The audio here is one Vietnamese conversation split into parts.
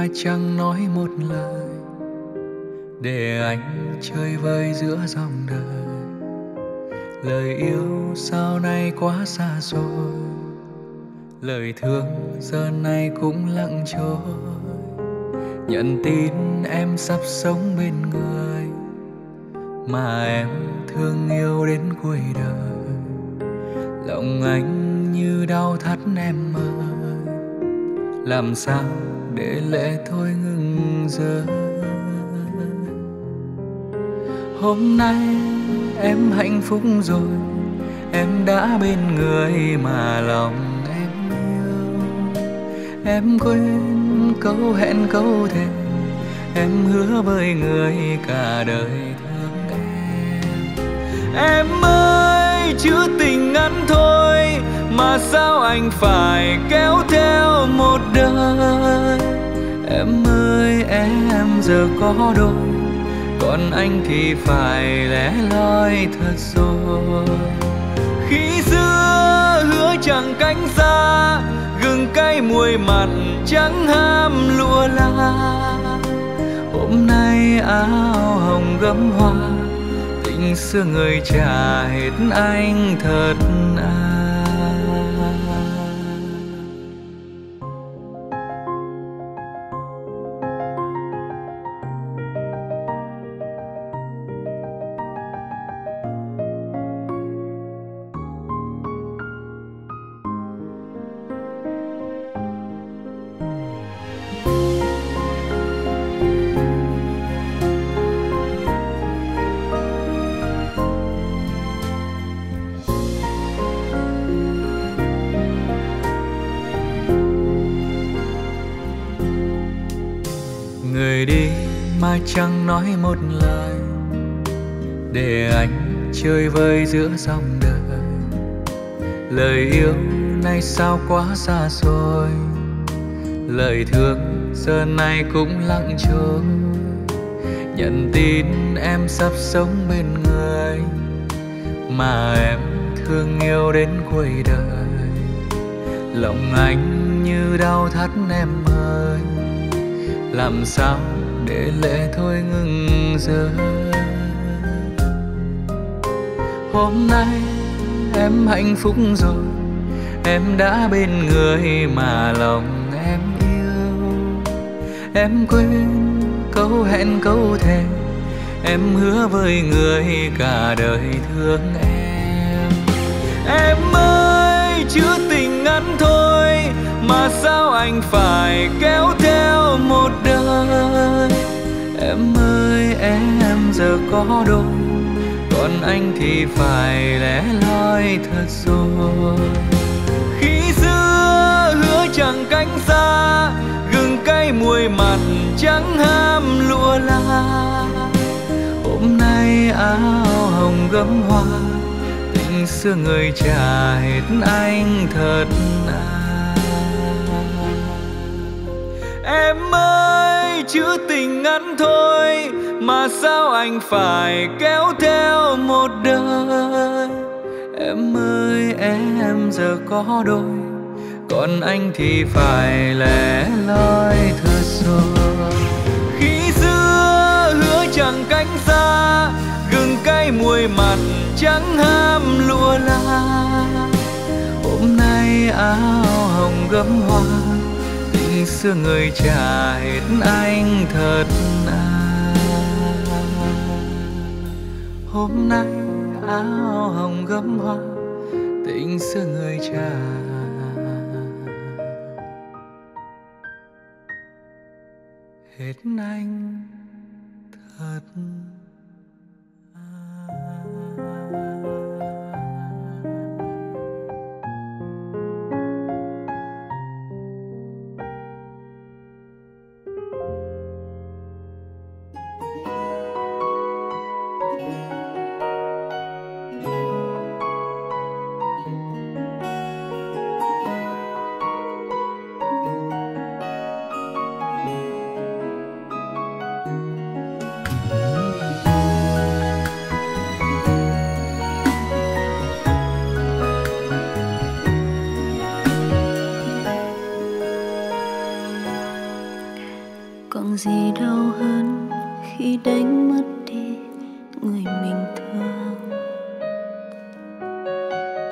chẳng nói một lời, để anh chơi vơi giữa dòng đời. Lời yêu sau này quá xa xôi, lời thương giờ này cũng lặng trôi. Nhận tin em sắp sống bên người mà em thương yêu đến cuối đời. Lòng anh như đau thắt em ơi, làm sao để lệ thôi ngừng rơi. Hôm nay em hạnh phúc rồi, em đã bên người mà lòng em yêu. Em quên câu hẹn câu thề, em hứa với người cả đời thương em. Em ơi, chữ tình ngắn thôi mà sao anh phải kéo theo một đời. Em ơi, em giờ có đôi, còn anh thì phải lẻ loi thật rồi. Khi xưa hứa chẳng cánh xa, gừng cay muối mặn chẳng ham lụa la. Hôm nay áo hồng gấm hoa, tình xưa người trả hết anh thật à. Người đi mà chẳng nói một lời, để anh chơi vơi giữa dòng đời. Lời yêu này sao quá xa xôi, lời thương giờ này cũng lặng trôi. Nhận tin em sắp sống bên người mà em thương yêu đến cuối đời. Lòng anh như đau thắt em ơi, làm sao để lệ thôi ngừng rơi. Hôm nay em hạnh phúc rồi, em đã bên người mà lòng em yêu. Em quên câu hẹn câu thề, em hứa với người cả đời thương em. Em ơi, chữ tình ngắn thôi mà sao anh phải kéo theo một đời. Em ơi, em giờ có đôi, còn anh thì phải lẻ loi thật rồi. Khi xưa hứa chẳng cánh xa, gừng cay muối mặn chẳng ham lụa la. Hôm nay áo hồng gấm hoa, tình xưa người trả hết anh thật à. Em ơi, chữ tình ngắn thôi mà sao anh phải kéo theo một đời. Em ơi, em giờ có đôi, còn anh thì phải lẻ loi thật rồi. Khi xưa hứa chẳng cánh xa, gừng cay muối mặn chẳng ham lụa la. Hôm nay áo hồng gấm hoa, tình xưa người trả hết anh thật à. Hôm nay áo hồng gấm hoa, tình xưa người trả hết anh thật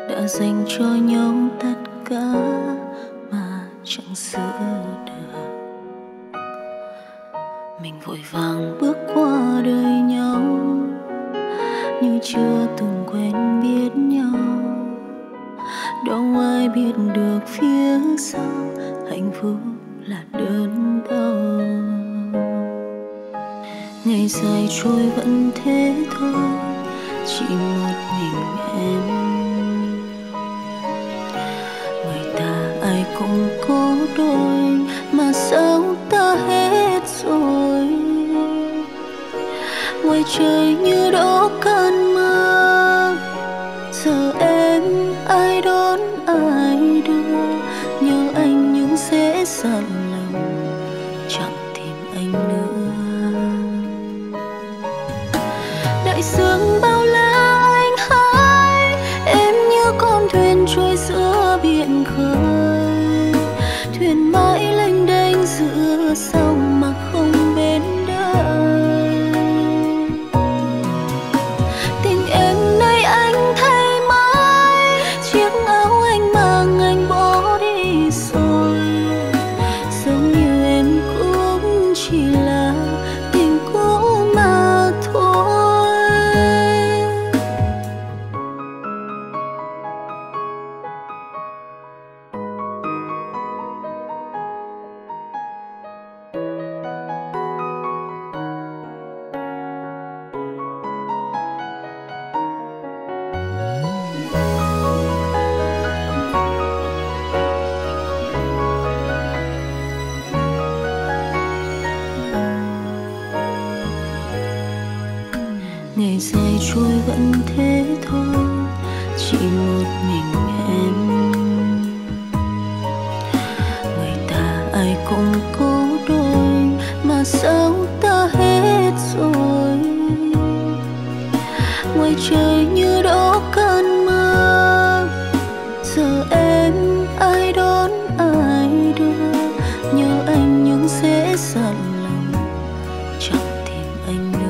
đã dành cho nhau tất cả mà chẳng giữ được. Mình vội vàng bước qua đời nhau như chưa từng quen biết nhau. Đâu ai biết được phía sau hạnh phúc là đớn đau. Ngày dài trôi vẫn thế thôi, chỉ một mình em. Người ta ai cũng có đôi, mà sao ta hết rồi. Ngoài trời như đổ cơn mưa, giờ em ai đón ai đưa. Nhớ anh nhưng sẽ dặn lòng, chẳng tìm anh nữa. Đại dương bao la anh hái, em như con thuyền trôi giữa biển khơi. Thuyền mãi lênh đênh giữa sông mà không bên đời. Tình em nay anh thay mãi, chiếc áo anh mang anh bỏ đi rồi. Giống như em cũng chỉ là tình cũ mà thôi. Ngày dài trôi vẫn thế thôi, chỉ một mình em. Người ta ai cũng có đôi, mà sao ta hết rồi. Ngoài trời như đổ cơn mưa, giờ em ai đón ai đưa. Nhớ anh nhưng sẽ dặn lòng, chẳng tìm anh nữa.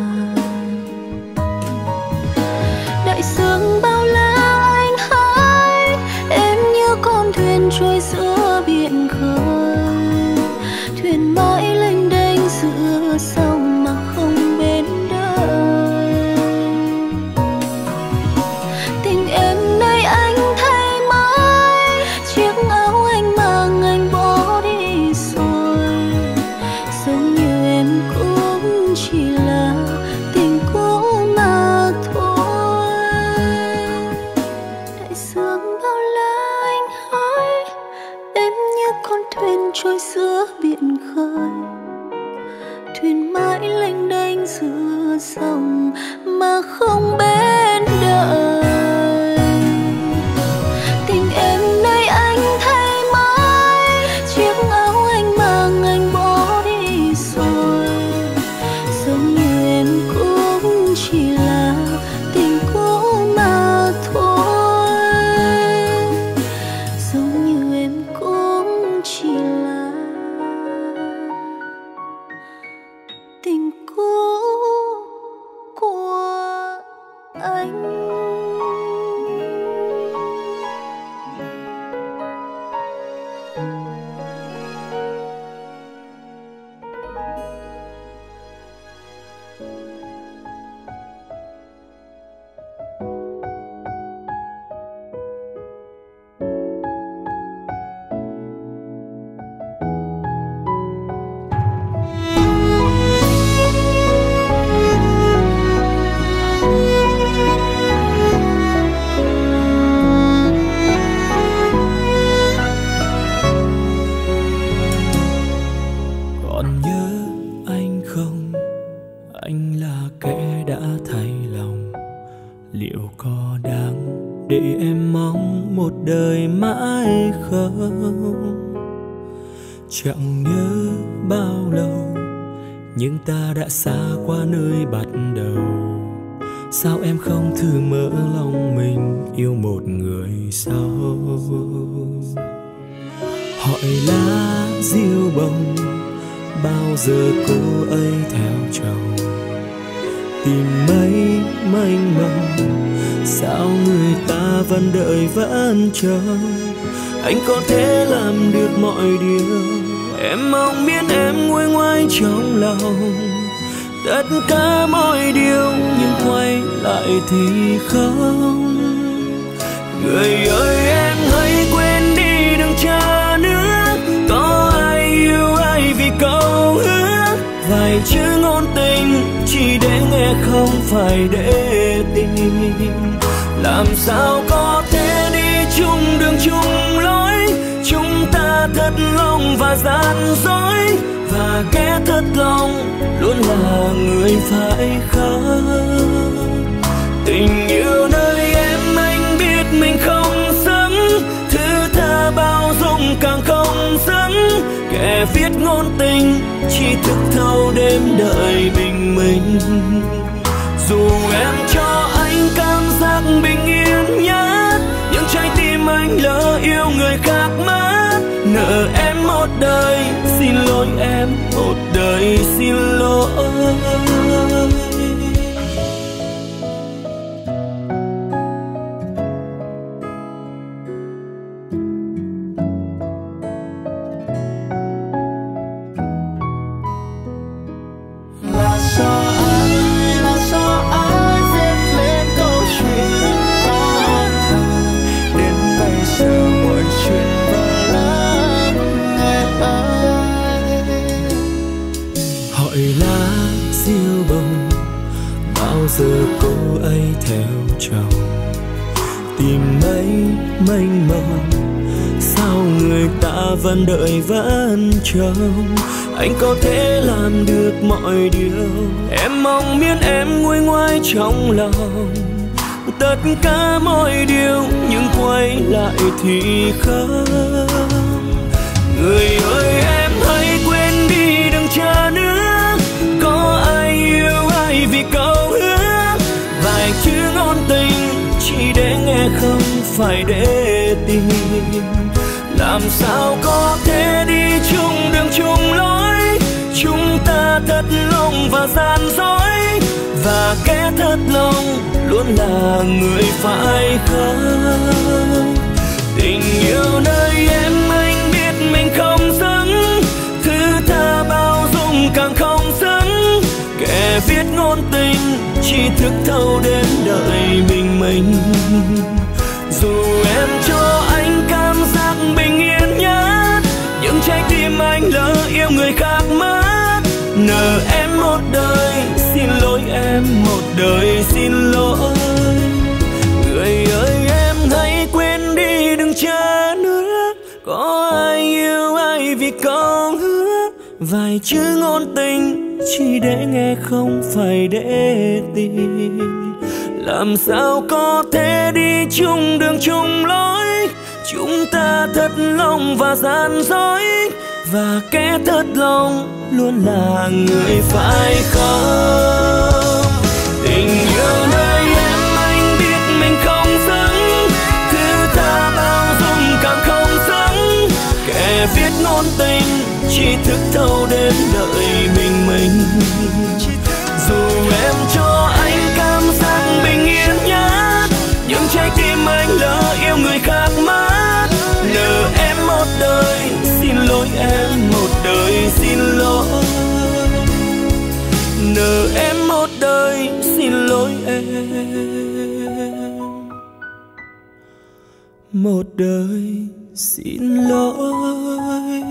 Đại dương bao la anh hái, em như con thuyền trôi giữa biển khơi. Thuyền mãi lênh đênh giữa sông mà không bên đời. Tình em nay anh thay mãi, chiếc áo anh mang anh bỏ đi rồi. Giống như em cũng chỉ là tình cũ mà thôi. Đại dương bao la anh hái, em như con thuyền trôi giữa biển khơi. Thuyền mãi lênh đênh giữa sông mà không bên đời. Tình em nay anh thay mãi, chiếc áo anh mang anh bỏ đi rồi. Giống như em cũng chỉ là tình cũ mà thôi. Giống như em cũng chỉ là tình cũ của anh. Còn nhớ anh không? Anh là kẻ đã thay lòng. Liệu có đáng để em mong một đời mãi không? Chẳng nhớ bao lâu, nhưng ta đã xa qua nơi bắt đầu. Sao em không thử mở lòng mình yêu một người sau? Hỏi lá diêu bông, bao giờ cô ấy theo chồng? Tìm mấy mênh mông, sao người ta vẫn đợi vẫn chờ. Anh có thể làm được mọi điều, em mong biết em nguôi ngoai trong lòng tất cả mọi điều, nhưng quay lại thì không. Người ơi em hãy quên đi đừng chờ nữa, có ai yêu ai vì câu hứa. Vài chữ ngôn tình chỉ để nghe không phải để tìm. Làm sao có thể đi chung đường chung lối, chúng ta thật lòng và gian dối, và kẻ thật lòng luôn là người phải khóc. Tình yêu nơi em anh biết mình không xứng, thứ tha bao dung càng không xứng. Kẻ viết ngôn tình chỉ thức thâu đêm đợi bình minh. Dù em cho anh cảm giác bình yên nhất, nhưng trái tim anh lỡ yêu người khác mất. Nợ em một đời, xin lỗi em một đời xin lỗi. Giờ cô ấy theo chồng tìm mấy mênh mông, sao người ta vẫn đợi vẫn chờ. Anh có thể làm được mọi điều, em mong biết em nguôi ngoai trong lòng tất cả mọi điều, nhưng quay lại thì không. Người ơi em hãy quên đi đừng chờ nữa, có ai yêu ai vì câu hứa. Vài chữ ngôn tình chỉ để nghe không phải để tìm. Làm sao có thể đi chung đường chung lối, chúng ta thật lòng và gian dối, và kẻ thật lòng luôn là người phải khóc. Tình yêu nơi em anh biết mình không xứng, thứ tha bao dung càng không xứng. Kẻ viết ngôn tình chỉ thức thâu đến đợi bình minh. Dù em cho anh cảm giác bình yên nhất, nhưng trái tim anh lỡ yêu người khác mất. Nợ em một đời, xin lỗi em một đời xin lỗi. Người ơi em hãy quên đi đừng chờ nữa, có ai yêu ai vì câu hứa. Vài chữ ngôn tình chỉ để nghe không phải để tìm. Làm sao có thể đi chung đường chung lối, chúng ta thật lòng và gian dối, và kẻ thật lòng luôn là người phải khóc. Tình yêu nơi em anh biết mình không xứng, thứ tha bao dung càng không xứng. Kẻ viết ngôn tình chỉ thức thâu đến đợi bình minh. Dù em cho anh cảm giác bình yên nhất, nhưng trái tim anh lỡ yêu người khác mất. Nợ em một đời, xin lỗi em một đời xin lỗi. Nợ em một đời, xin lỗi em một đời xin lỗi.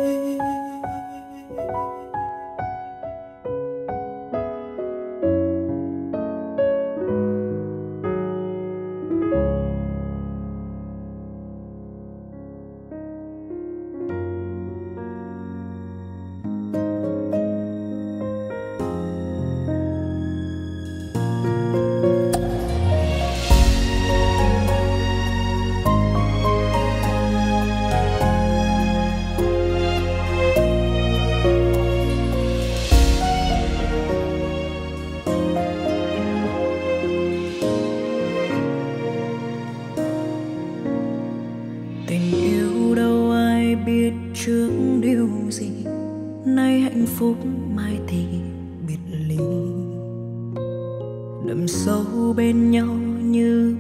trước điều gì, nay hạnh phúc mai thì biệt ly. Đậm sâu bên nhau như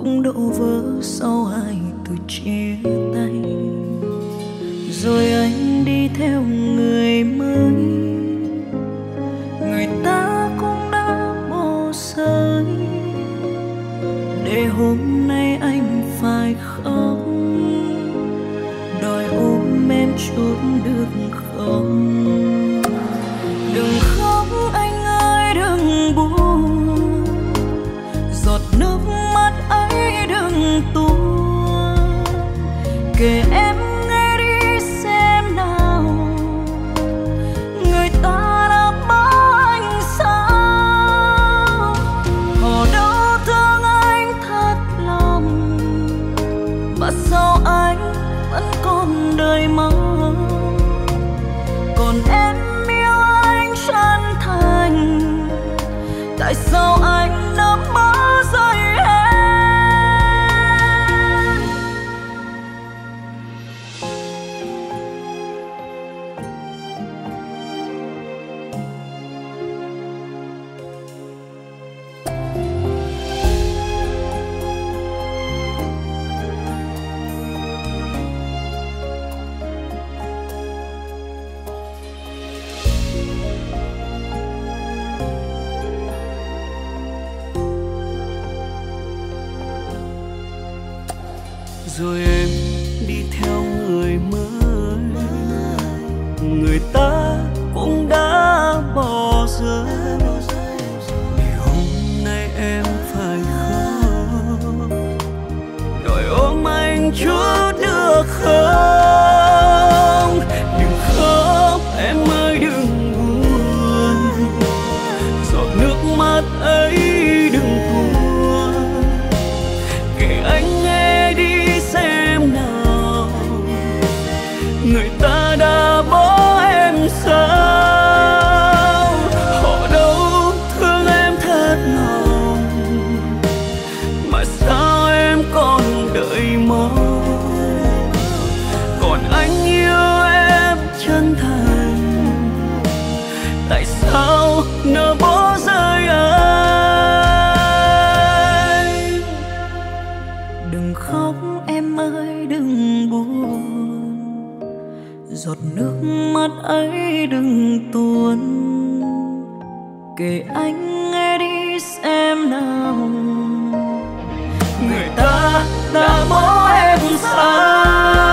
cũng đổ vỡ sau hai từ chia tay. Rồi anh đi theo người mới, người ta cũng đã bỏ rơi, để hôm nay anh phải khóc, đòi ôm em chút được không? Đừng khóc anh ơi, đừng buồn, giọt nước mắt ấy đừng tuôn. Kể em nghe đi xem nào, người ta đã bỏ anh sao? Họ đâu thương anh thật lòng, mà sao anh vẫn còn đời mong. Còn em yêu anh chân thành, tại sao anh đã bỏ rơi em? Rồi em đi theo người mới, người ta cũng đã bỏ rơi, để hôm nay em phải khóc, đòi ôm anh chút được không? Đừng khóc em ơi, đừng buồn, giọt nước mắt ấy đừng tuôn. Kể anh nghe đi xem nào, người ta đã bỏ em sao? Họ đâu thương em thật lòng, mà sao em còn đợi mong? Còn anh yêu em chân thành, tại sao nỡ bỏ rơi anh? Đừng khóc em ơi, đừng buồn, giọt nước mắt ấy đừng tuôn. Kể anh nghe đi xem nào, Người ta đã bỏ em sao?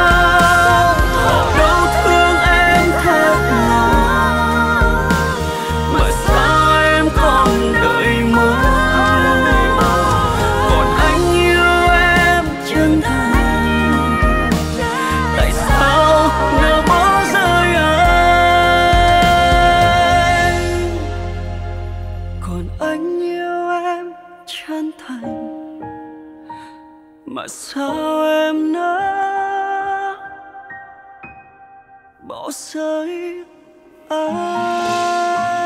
Họ đâu thương em thật lòng, mà sao em còn đợi mong? Còn anh yêu em chân thành, tại sao nỡ bỏ rơi anh? Còn anh yêu em chân thành, mà sao em nỡ bỏ rơi anh?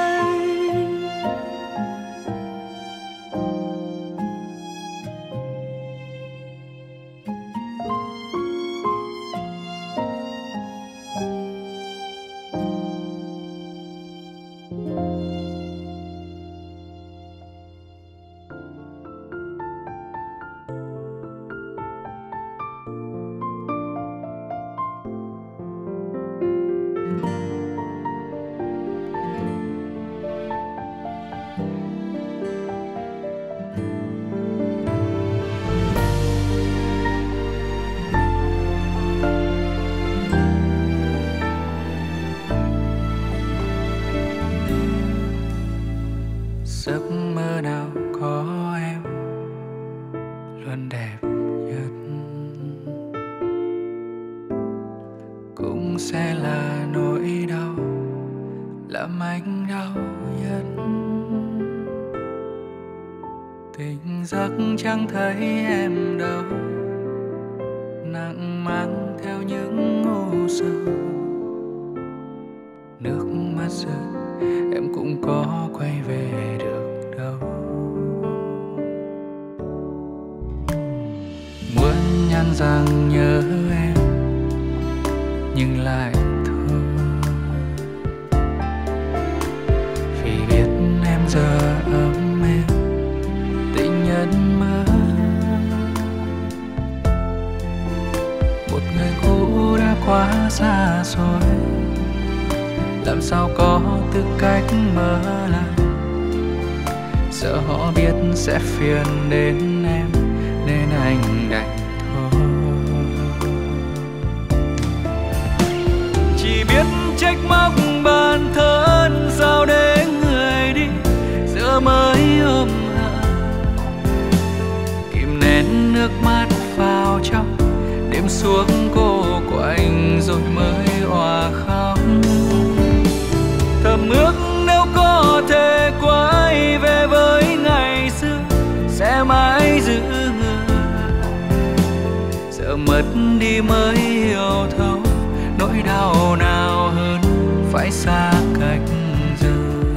Giấc mơ nào có em luôn đẹp nhất, cũng sẽ là nỗi đau làm anh đau nhất. Tỉnh giấc chẳng thấy em đâu, nặng mang theo những u sầu. Nước mắt rơi em cũng có quay về được đâu. Muốn nhắn rằng nhớ em nhưng lại thôi, vì biết em giờ ấm êm tình nhân mới. rồi, làm sao có tư cách mở lời. Sợ họ biết sẽ phiền đến em nên anh đành thôi. Chỉ biết trách móc bản thân, sao để người đi giờ mới ôm hận. Kìm nén nước mắt vào trong, đêm xuống cô quạnh rồi mới òa khóc. Thầm ước nếu có thể quay về với ngày xưa sẽ mãi giữ người. Giờ mất đi mới hiểu thấu nỗi đau nào hơn phải xa cách giờ.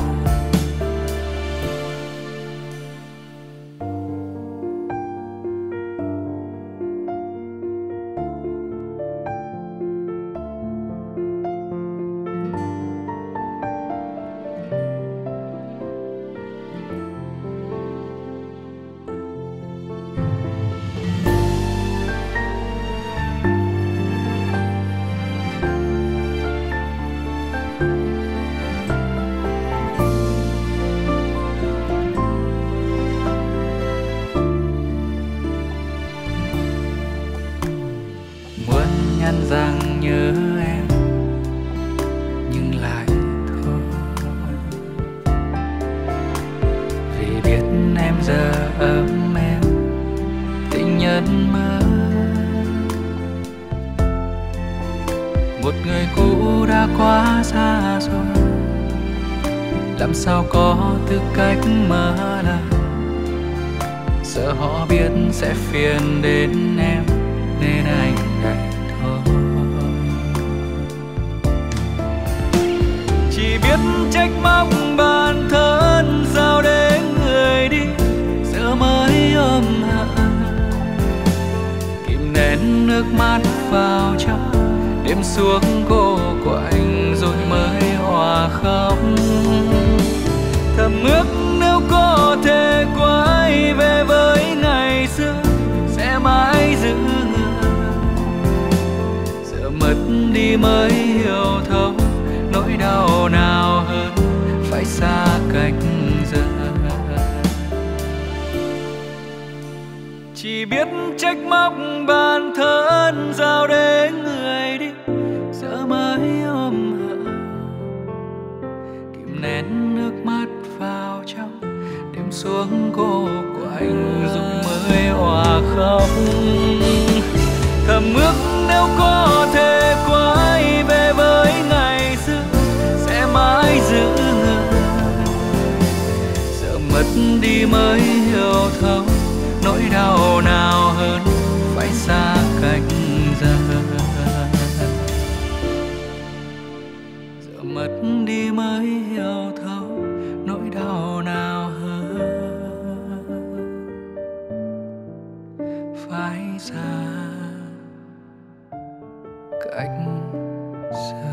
Rằng nhớ em nhưng lại thôi, vì biết em giờ ấm em tình nhân mơ. Một người cũ đã quá xa rồi, làm sao có tư cách mở lời. Sợ họ biết sẽ phiền đến em nên anh đành thôi. Chỉ biết trách móc bản thân, sao để người đi giờ mới ôm hận. Kìm nén nước mắt vào trong, đêm xuống cô quạnh rồi mới òa khóc. Thầm ước nếu có thể quay về với ngày xưa sẽ mãi giữ người. Giờ mất đi mới hiểu thấu nỗi đau nào hơn phải xa cách giờ. Chỉ biết trách móc bản thân, sao để người đi giờ mới ôm hận. Kìm nén nước mắt vào trong, đêm xuống cô quạnh rồi mới òa khóc. Thầm ước nếu có thể quay về với ngày xưa sẽ mãi giữ người. Giờ mất đi mới hiểu thấu nỗi đau nào hơn phải xa cách giờ. Giờ mất đi mới hiểu thấu nỗi đau nào hơn phải xa cách giờ.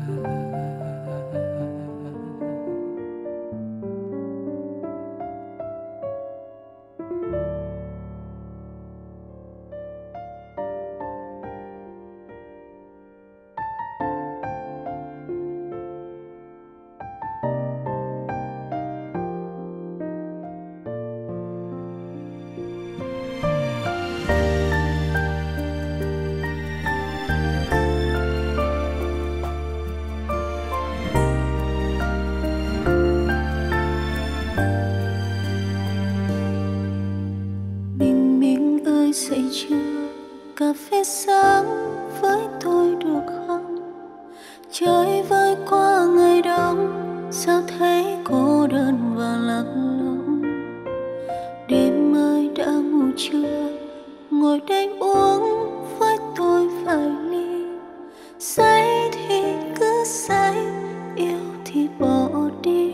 Dậy trưa cà phê sáng với tôi được không? Trời vơi qua ngày đông, sao thấy cô đơn và lặng lùng. Đêm ơi đã ngủ chưa, ngồi đây uống với tôi vài ly. Say thì cứ say, yêu thì bỏ đi.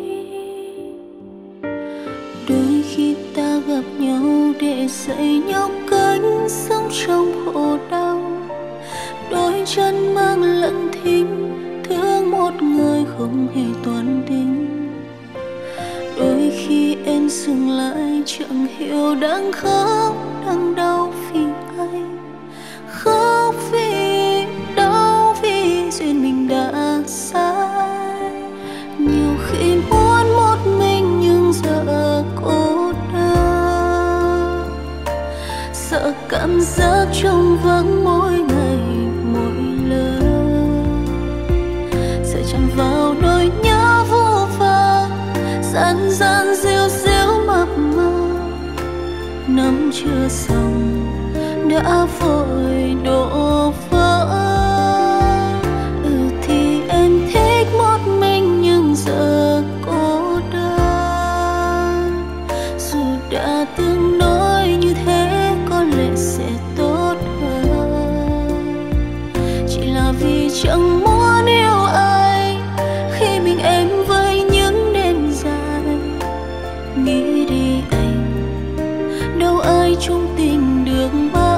Đôi khi ta gặp nhau để dạy nhau cách sống trong khổ đau. Đôi chân mang lặng thinh, thương một người không hề toan tính. Đôi khi em dừng lại chẳng hiểu đang khóc, đang đau vì ai. Khóc vì đau vì duyên mình sợ cảm giác trong vắng mỗi ngày mỗi lời, sợ chạm vào nỗi nhớ vô vàn gian gian díu díu mập mờ, nắm chưa xong đã vội đổ vỡ. Thì em thích một mình nhưng giờ cô đơn, dù đã từng nói như thế có lẽ sẽ tốt hơn, chỉ là vì chẳng muốn yêu ai khi mình em với những đêm dài. Nghĩ đi anh, đâu ai chung tình được mãi.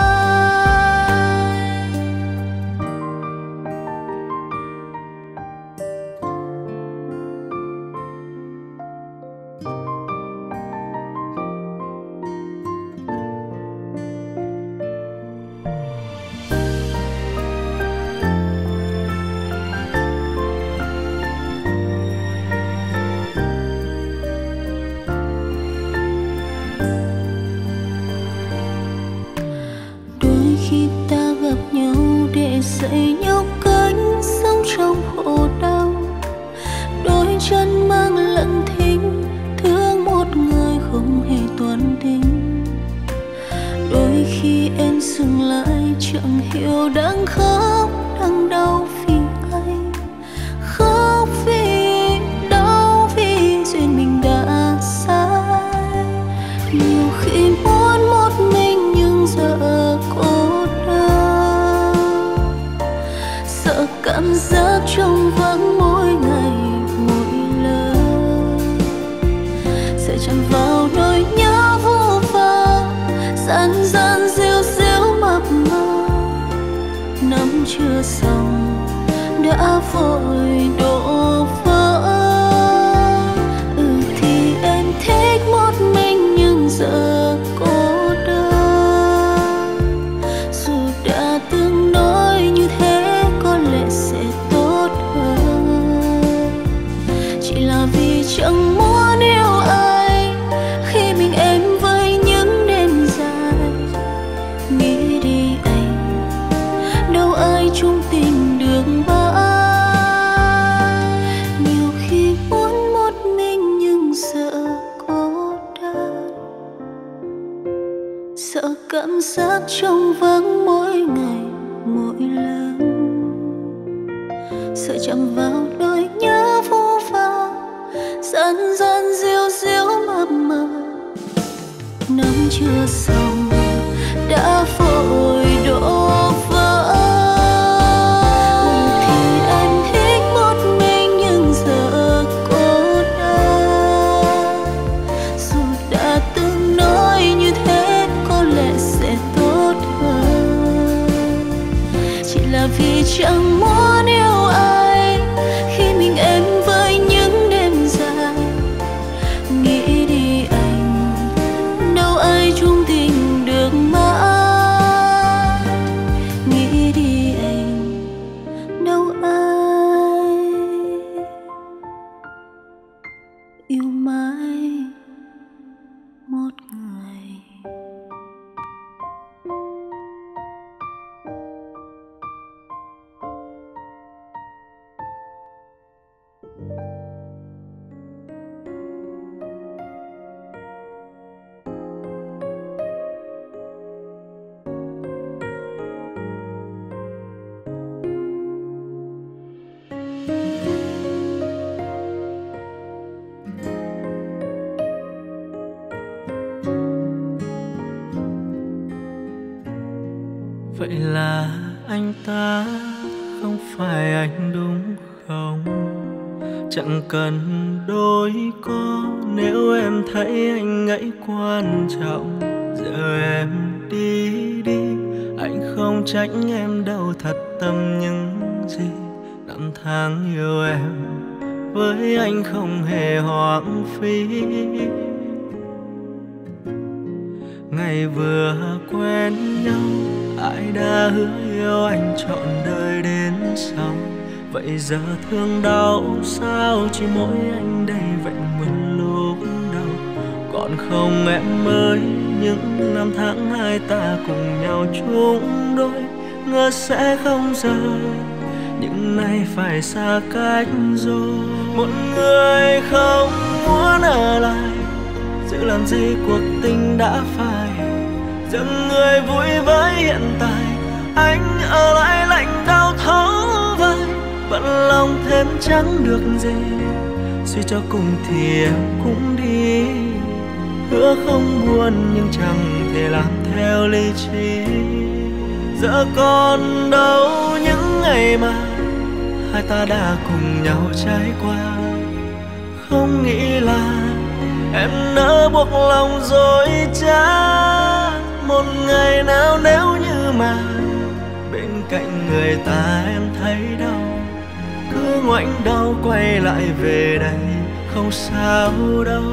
Dậy nhau cánh sống trong khổ đau, đôi chân mang lặng thinh thương một người không hề toan tính. Đôi khi em dừng lại chẳng hiểu đang khóc đang đau vì anh, khóc vì đau vì duyên mình đã sai. Nhiều khi muốn một mình nhưng giờ cô đơn, sợ cảm giác trong vắng mỗi ngày mỗi lời, sợ chạm vào nỗi nhớ vô vàn gian gian díu díu mập mờ, nắm chưa xong đã vội đổ vỡ. Thì em thích một mình nhưng giờ cô đơn, dù đã từng nói như thế có lẽ sẽ tốt hơn, chỉ là vì chẳng muốn yêu ai khi mình em với những đêm dài. Nghĩ đi anh, đâu ai chung tình được mãi. Nhiều khi muốn một mình nhưng sợ cô đơn, sợ cảm giác trong vắng mỗi ngày mỗi lần, sợ chạm vào nỗi nhớ vô vàn gian gian díu díu mập mờ, nắm chưa xong đã vội đổ vỡ. Thì em thích một mình nhưng giờ cô đơn, dù đã từng nói như thế có lẽ sẽ tốt hơn, chỉ là vì chẳng muốn yêu ai khi mình em với những đêm dài. Nghĩ đi anh, đâu ai chung tình được mãi. Nghĩ đi anh, đâu ai yêu mãi một người. Vậy là anh ta không phải anh đúng không? Chẳng cần đôi co nếu em thấy anh ấy quan trọng. Giờ em đi đi, anh không trách em đâu, thật tâm những gì năm tháng yêu em với anh không hề hoang phí. Ngày vừa quen nhau ai đã hứa yêu anh trọn đời đến sau. Vậy giờ thương đau sao chỉ mỗi anh đây vậy nguyên lúc đầu. Còn không em ơi, những năm tháng hai ta cùng nhau chung đôi, ngờ sẽ không rời nhưng nay phải xa cách rồi. Một người không muốn ở lại, giữ làm gì cuộc tình đã phai, dừng người vui với hiện tại. Anh ở lại lạnh đau thấu vai, bận lòng thêm chẳng được gì, suy cho cùng thì em cũng đi. Hứa không buồn nhưng chẳng thể làm theo lý trí. Giờ còn đâu những ngày mà hai ta đã cùng nhau trải qua. Không nghĩ là em nỡ buộc lòng dối trá. Một ngày nào nếu như mà bên cạnh người ta em thấy đau, cứ ngoảnh đầu quay lại về đây không sao đâu.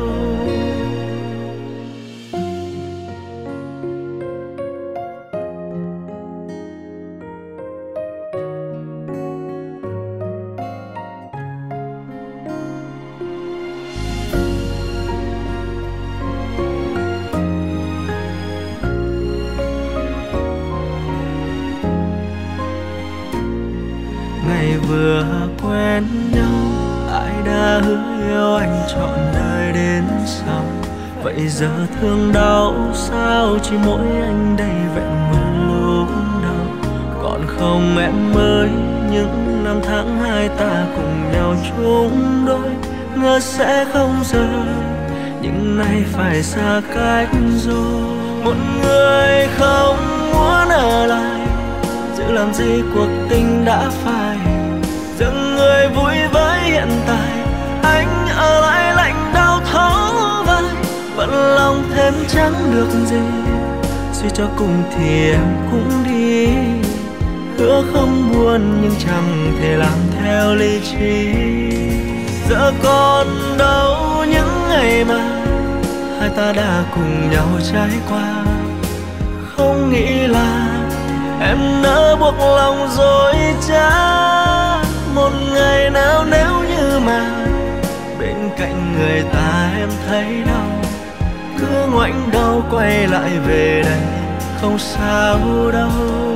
Vừa quen nhau, ai đã hứa yêu anh trọn đời đến sau. Vậy giờ thương đau sao chỉ mỗi anh đây vẹn nguyên lúc đầu. Còn không em ơi, những năm tháng hai ta cùng nhau chung đôi, ngờ sẽ không rời nhưng nay phải xa cách rồi. Một người không muốn ở lại, giữ làm gì cuộc tình đã phai, dừng người vui với hiện tại. Anh ở lại lạnh đau thấu vai, bận lòng thêm chẳng được gì, suy cho cùng thì em cũng đi. Hứa không buồn nhưng chẳng thể làm theo lý trí. Giờ còn đâu những ngày mà hai ta đã cùng nhau trải qua. Không nghĩ là em nỡ buộc lòng dối trá. Một ngày nào nếu như mà bên cạnh người ta em thấy đau, cứ ngoảnh đầu quay lại về đây không sao đâu.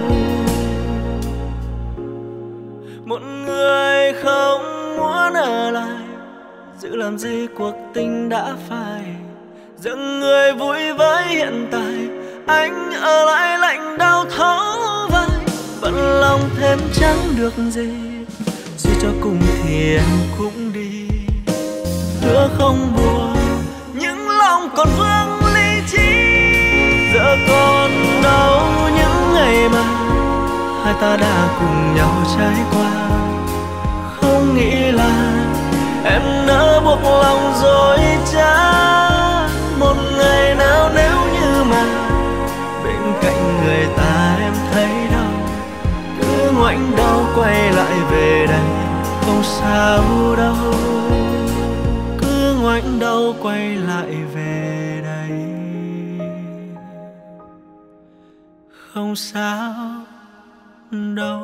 Một người không muốn ở lại, giữ làm gì cuộc tình đã phai, dừng người vui với hiện tại. Anh ở lại lạnh đau thấu vai, bận lòng thêm chẳng được gì, suy cho cùng thì em cũng đi. Hứa không buồn nhưng lòng còn vương lý trí. Giờ còn đâu những ngày mà hai ta đã cùng nhau trải qua. Không nghĩ là em nỡ buộc lòng dối trá. Một ngày nào nếu như mà bên cạnh người ta em thấy đau, cứ ngoảnh đầu quay lại về đây không sao đâu. Cứ ngoảnh đầu quay lại về đây không sao đâu.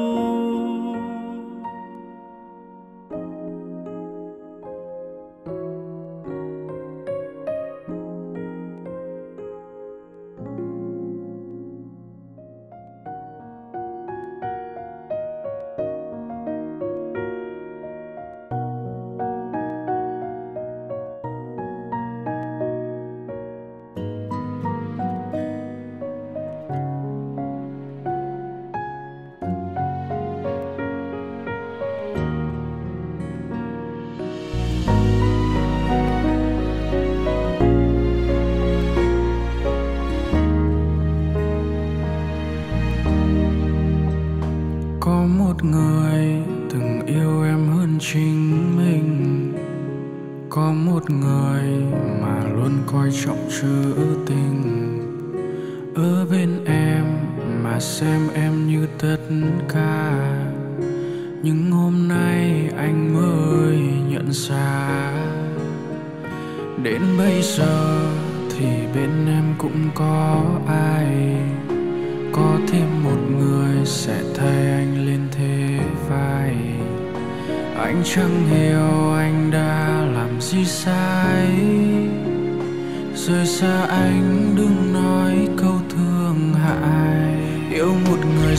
Có một người từng yêu em hơn chính mình, có một người mà luôn coi trọng trữ tình. Ở bên em mà xem em như tất cả, nhưng hôm nay anh mới nhận ra. Đến bây giờ thì bên em cũng có ai, có thêm một người sẽ thay anh lên thế vai. Anh chẳng hiểu anh đã làm gì sai, rời xa anh đừng nói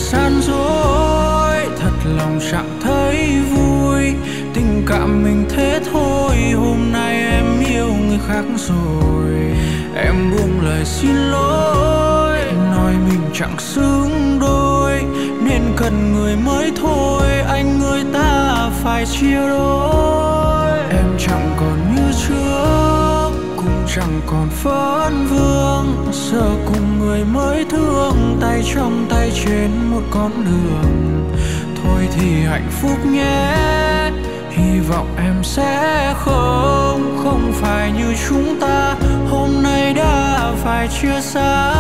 gian dối, thật lòng chẳng thấy vui. Tình cảm mình thế thôi, hôm nay em yêu người khác rồi. Em buông lời xin lỗi, nói mình chẳng xứng đôi, nên cần người mới thôi, anh người ta phải chia đôi. Em chẳng còn như trước, cũng chẳng còn vấn vương, giờ cùng người mới thương, tay trong tay trên một con đường. Thôi thì hạnh phúc nhé, hy vọng em sẽ không phải như chúng ta hôm nay đã phải chia xa.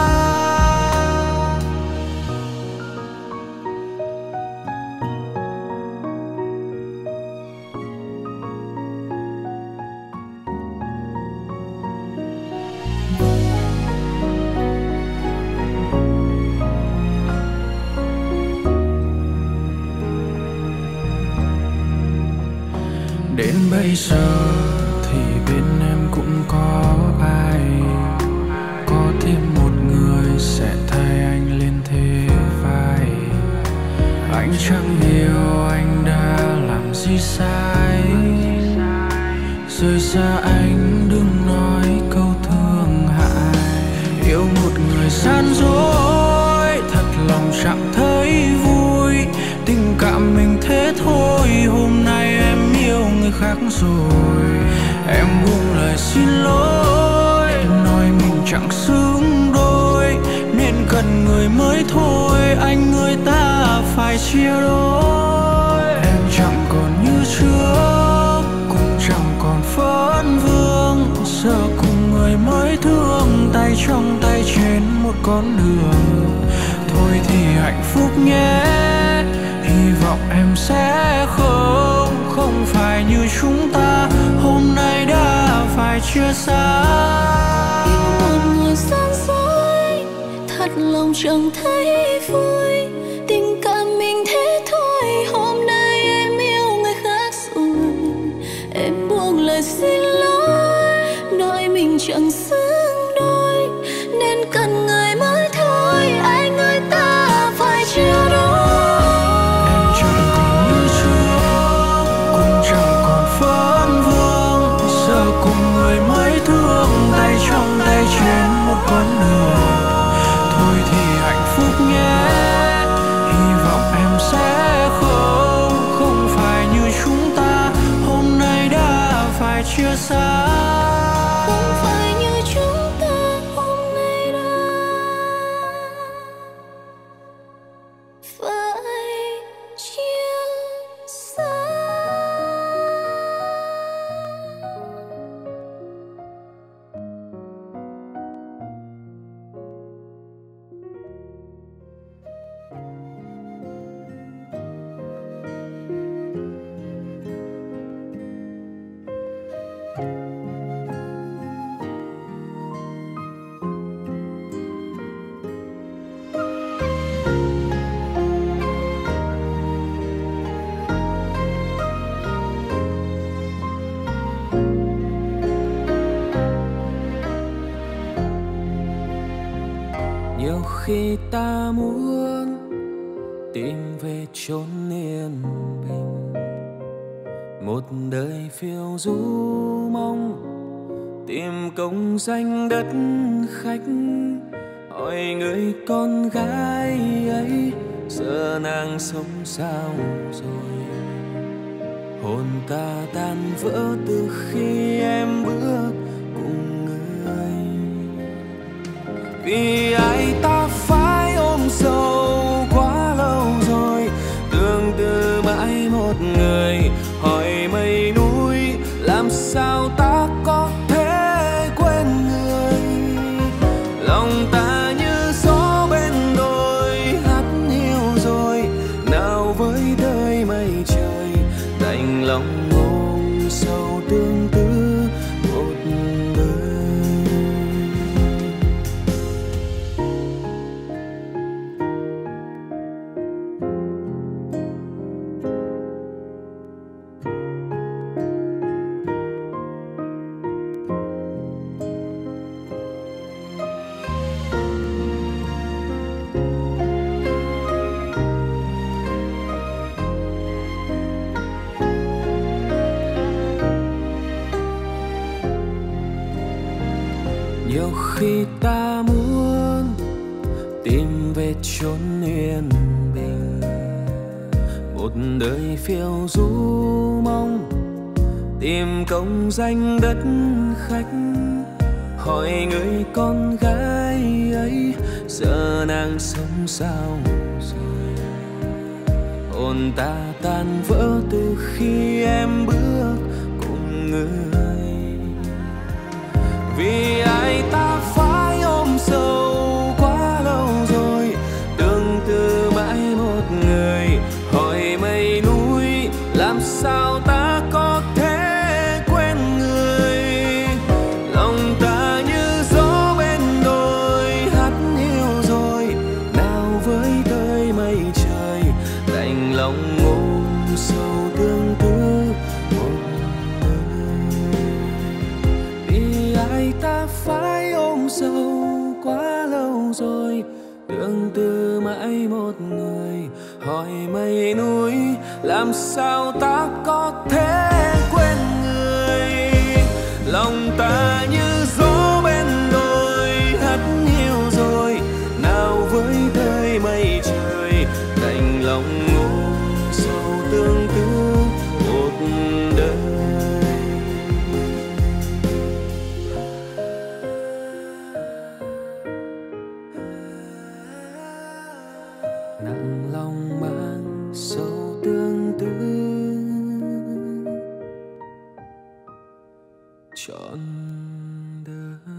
Đến bây giờ thì bên em cũng có ai, có thêm một người sẽ thay anh lên thế vai. Anh chẳng hiểu anh đã làm gì sai, rời xa anh đừng nói câu thương hại. Yêu một người gian dối, thật lòng chẳng thấy vui. Tình cảm mình thế thôi, hôm nay em yêu người khác rồi. Em buông lời xin lỗi, nói mình chẳng xứng đôi, nên cần người mới thôi, anh người ta phải chia đôi. Em chẳng còn như trước, cũng chẳng còn vấn vương, giờ cùng người mới thương, tay trong tay trên một con đường. Thôi thì hạnh phúc nhé, hy vọng em sẽ không phải như chúng ta hôm nay đã phải chia xa. Yêu một người gian dối, thật lòng chẳng thấy vui. Tình cảm mình thế thôi, hôm nay em yêu người khác rồi. Em buông lời xin lỗi, nói mình chẳng xứng đôi, nên cần người mới thôi, anh người ta phải chia đôi. Trong tay trên một con đường. Thôi thì hạnh phúc nhé, hy vọng em sẽ không phải như chúng ta hôm nay đã phải chia xa. Không phải như chúng ta hôm nay đã phải chia xa. Nhiều khi ta muốn tìm về chốn yên bình, một đời phiêu du mong tìm công danh đất khách. Hỏi người con gái ấy giờ nàng sống sao rồi, hồn ta tan vỡ từ khi em bước cùng người. Vì ai ta phải ôm sầu quá lâu rồi, tương tư mãi một người. Hỏi mây núi làm sao ta có thể quên người, lòng ta như gió bên đồi hát nhiều rồi. Nào với đời mây trời đành lòng ôm sầu tương tư một đời. vì ta muốn tìm về chốn yên bình, một đời phiêu du mong tìm công danh đất khách. Hỏi người con gái ấy giờ nàng sống sao rồi, hồn ta tan vỡ từ khi em bước cùng người. Vì ai ta phải ôm sâu quá lâu rồi, tương tư mãi một người. Hỏi mây núi làm sao ta có thể quên người, lòng ta như gió bên đồi hắt hiu rồi. Nào với tới mây trời đành lòng ôm sâu tương tư một đời. Vì ai ta phải ôm sâu quá lâu rồi, tương tư mãi một người. Hỏi mây núi làm sao ta có thể quên người, lòng ta như gió bên đồi hắt hiu rồi. Nào với tới mây trời đành lòng ôm sâu tương tư một đời. Nặng lòng mang sâu tương tư trọn đời.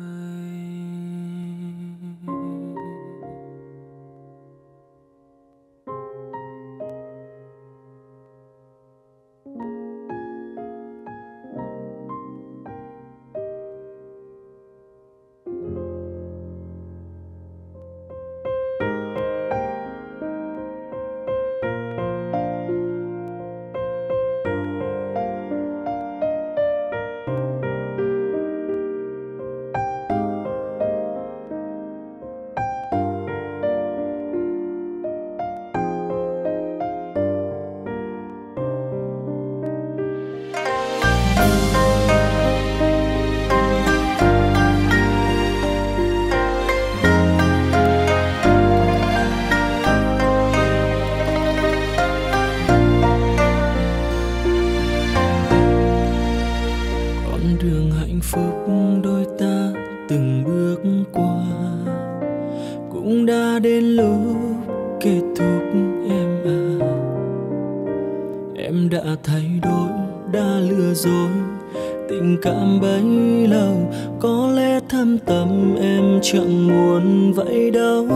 Em đã thay đổi, đã lừa dối, tình cảm bấy lâu có lẽ thâm tâm em chẳng muốn vậy đâu.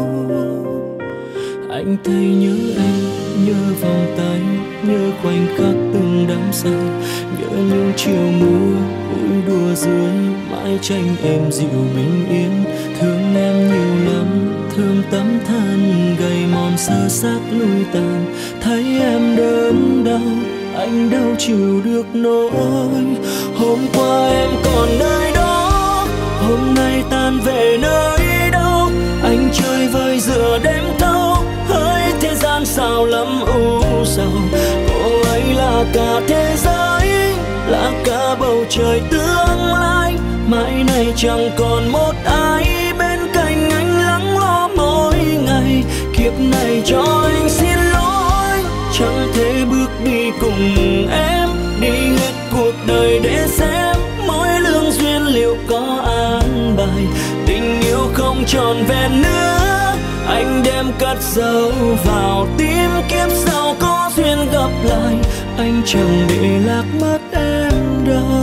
Anh thấy nhớ em, nhớ vòng tay, nhớ khoảnh khắc từng đắm say, nhớ những chiều mưa vui đùa dưới mái tranh em dịu bình yên. Thương em nhiều lắm, thương tấm thân gầy mòn sơ xác lụi tàn, thấy em đớn đau anh đâu chịu được nỗi. Hôm qua em còn nơi đó, hôm nay tan về nơi đâu. Anh chơi vơi giữa đêm thâu, hỡi thế gian sao lắm u sầu. Cô ấy là cả thế giới, là cả bầu trời tương lai. Mãi này chẳng còn một ai bên cạnh anh lắng lo mỗi ngày. Kiếp này cho anh xin lỗi, chẳng thể bước đi cùng em, đi hết cuộc đời để xem mỗi lương duyên liệu có an bài. Tình yêu không tròn vẹn nữa, anh đem cất dấu vào tim. Kiếp sau có duyên gặp lại, anh chẳng để lạc mất em đâu.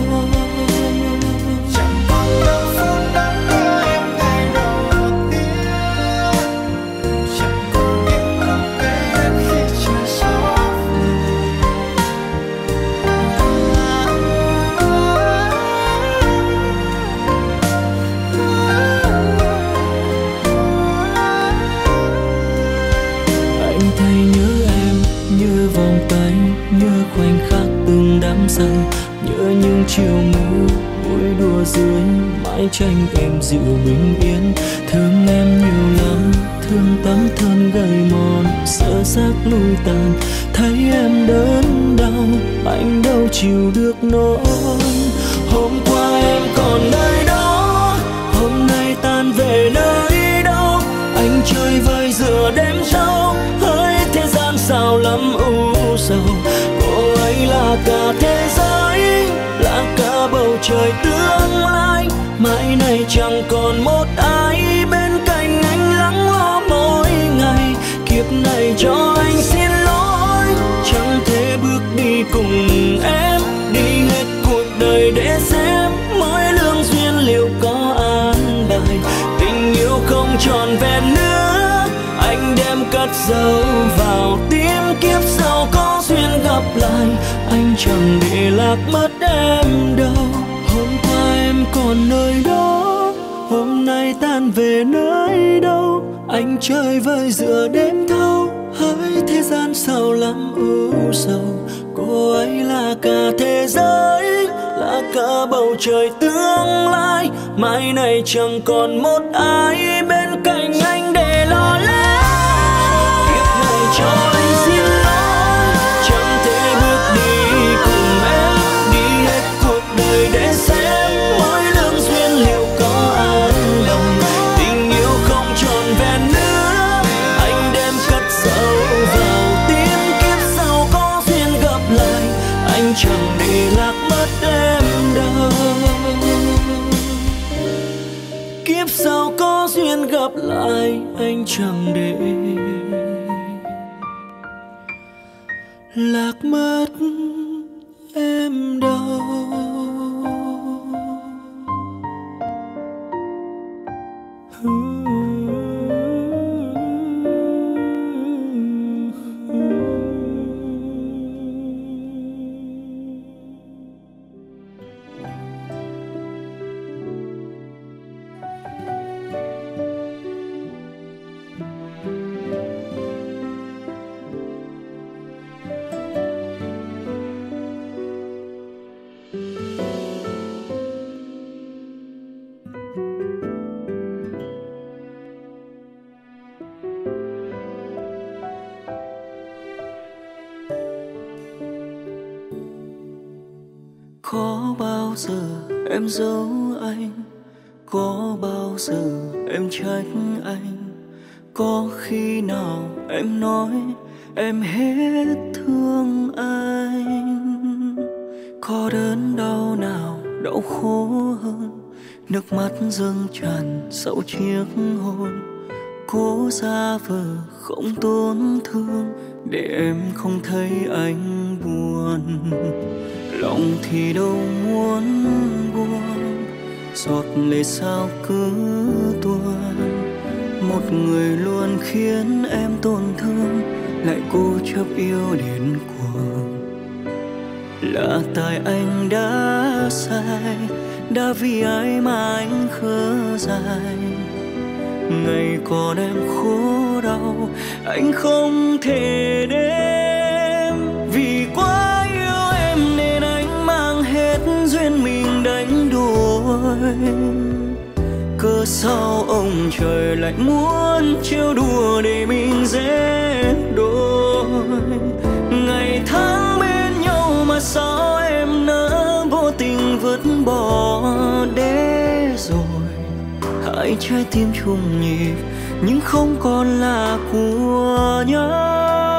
Khoảnh khắc từng đắm say, nhớ những chiều mưa vui đùa dưới mái tranh em dịu bình yên. Thương em nhiều lắm, thương tấm thân gầy mòn sơ xác lụi tàn, thấy em đớn đau anh đâu chịu được nỗi. Hôm qua em còn nơi đó, hôm nay tan về anh chơi vơi giữa đêm thâu. Hỡi thế gian sao lắm u sầu, cô ấy là cả thế giới, là cả bầu trời tương lai. Mãi này chẳng còn một ai bên cạnh anh lắng lo mỗi ngày. Kiếp này cho anh xin lỗi, chẳng thể bước đi cùng em, đi hết cuộc đời để xem mỗi lương duyên liệu có an bài. Tình yêu không tròn vẹn nữa, anh đem cất giấu vào tim. Kiếp sau có duyên gặp lại, anh chẳng để lạc mất em đâu. Hôm qua em còn nơi đó, hôm nay tan về nơi đâu. Anh chơi vơi giữa đêm thâu. Hỡi thế gian sao lắm u sầu, cô ấy là cả thế giới, là cả bầu trời tương lai. Mai này chẳng còn một ai bên cạnh anh để lo lắng. Kiếp này cho anh xin lỗi, chẳng thể bước đi cùng em, đi hết cuộc đời để xem mỗi lương duyên liệu có an lòng. Tình yêu không tròn vẹn nữa, anh đem cất giấu vào tim. Kiếp sau có duyên gặp lại, anh chẳng để lạc mất em đâu. Kiếp sau có duyên gặp lại, anh chẳng để lạc mất em đâu. Có bao giờ em giấu anh, có bao giờ em trách anh, có khi nào em nói em hết thương anh. Có đớn đau nào đau khổ hơn, nước mắt dâng tràn sau chiếc hôn. Cố giả vờ không tổn thương để em không thấy anh buồn. Lòng thì đâu muốn buồn, giọt lệ sao cứ tuôn. Một người luôn khiến em tổn thương, lại cố chấp yêu đến cuồng. Là tại anh đã sai, đã vì ai mà anh khờ dại. Ngày còn em khổ đau, anh không thể đếm. Vì quá yêu em nên anh mang hết duyên mình đánh đuổi. Cớ sao ông trời lại muốn trêu đùa để mình dễ đôi. Ngày tháng bên nhau mà sao em nỡ vô tình vứt bỏ để rồi. Hai trái tim chung nhịp nhưng không còn là của nhau.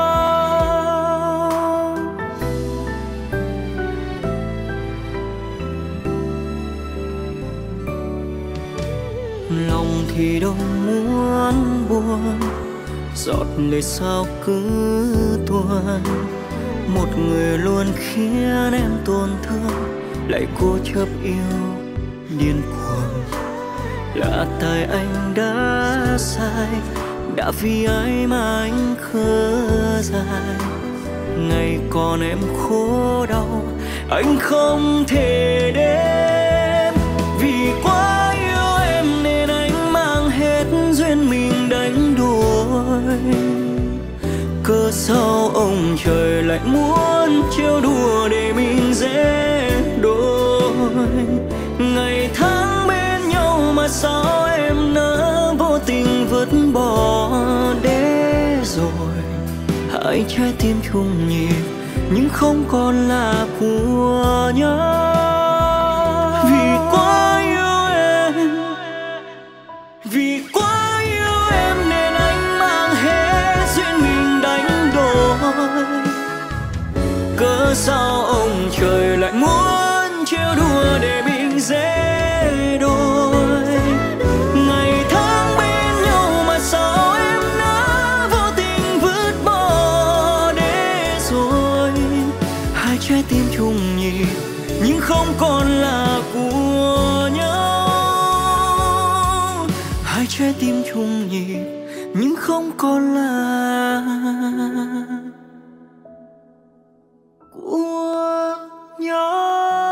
Lòng thì đâu muốn buồn, giọt lệ sao cứ tuôn. Một người luôn khiến em tổn thương, lại cố chấp yêu điên cuồng. Là tại anh đã sai, đã vì ai mà anh khờ dại. Ngày còn em khổ đau, anh không thể đếm. Vì quá yêu em nên anh mang hết duyên mình đánh đuổi. Cớ sao ông trời lại muốn trêu đùa để mình dễ đôi. Ngày tháng bên nhau mà sao em nỡ vô tình vứt bỏ để rồi. Hai trái tim chung nhịp nhưng không còn là của nhau. Vì quá yêu em, vì quá yêu em nên trời lại muốn trêu đùa để mình dễ đôi. Ngày tháng bên nhau mà sao em đã vô tình vứt bỏ để rồi. Hai trái tim chung nhịp nhưng không còn là của nhau. Hai trái tim chung nhịp nhưng không còn là của nhau.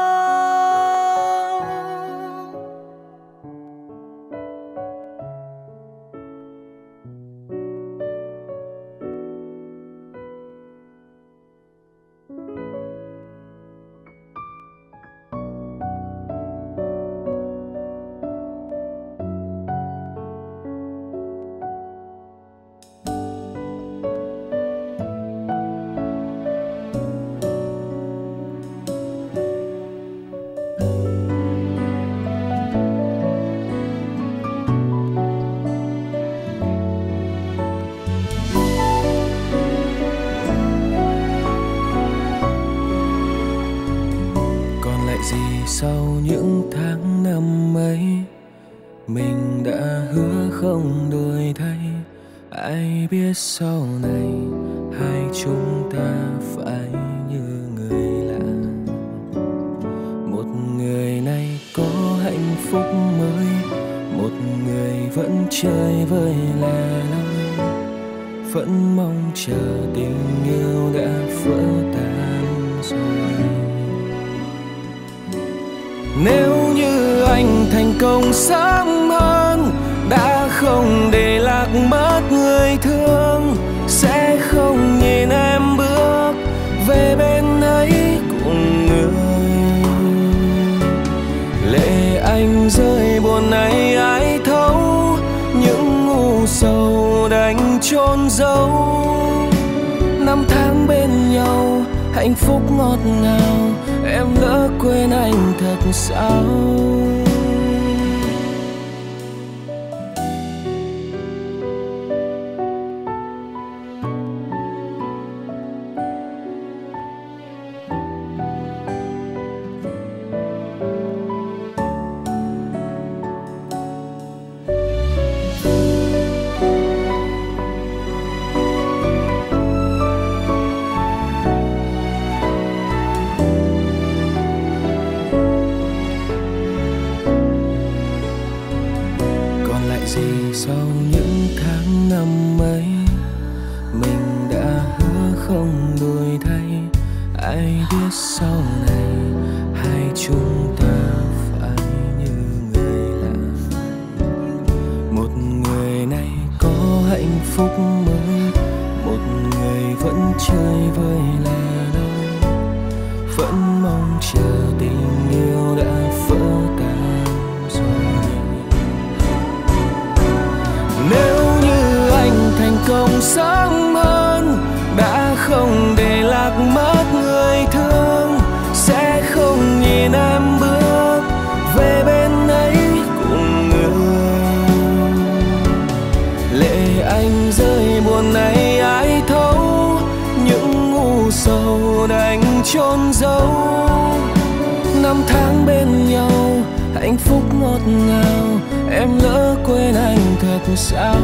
Sau những tháng năm ấy, mình đã hứa không đổi thay. Ai biết sau này hai chúng ta phải như người lạ. Một người này có hạnh phúc mới, một người vẫn chơi vơi lẻ loi, vẫn mong chờ tình yêu đã vỡ tan rồi. Nếu như anh thành công sớm hơn, đã không để lạc mất người thương, sẽ không nhìn em bước về bên ấy cùng người. Lệ anh rơi buồn này ai thấu, những ngu sầu đành chôn giấu. Năm tháng bên nhau hạnh phúc ngọt ngào, em lỡ quên anh thật sao? Sau những tháng năm ấy, mình đã hứa không đổi thay. Ai biết sau này hai chúng ta phải như người lạ. Một người này có hạnh phúc mới, một người vẫn chơi vơi lẻ loi, vẫn mong chờ tình yêu đã vỡ tan rồi. Nếu như anh thành công sớm hơn, đã không để lạc mất người thương, sẽ không nhìn em bước về bên ấy cùng người. Lệ anh rơi buồn này ai thấu, những ngu sầu đành chôn giấu. Năm tháng bên nhau hạnh phúc ngọt ngào, em lỡ quên anh thật sao?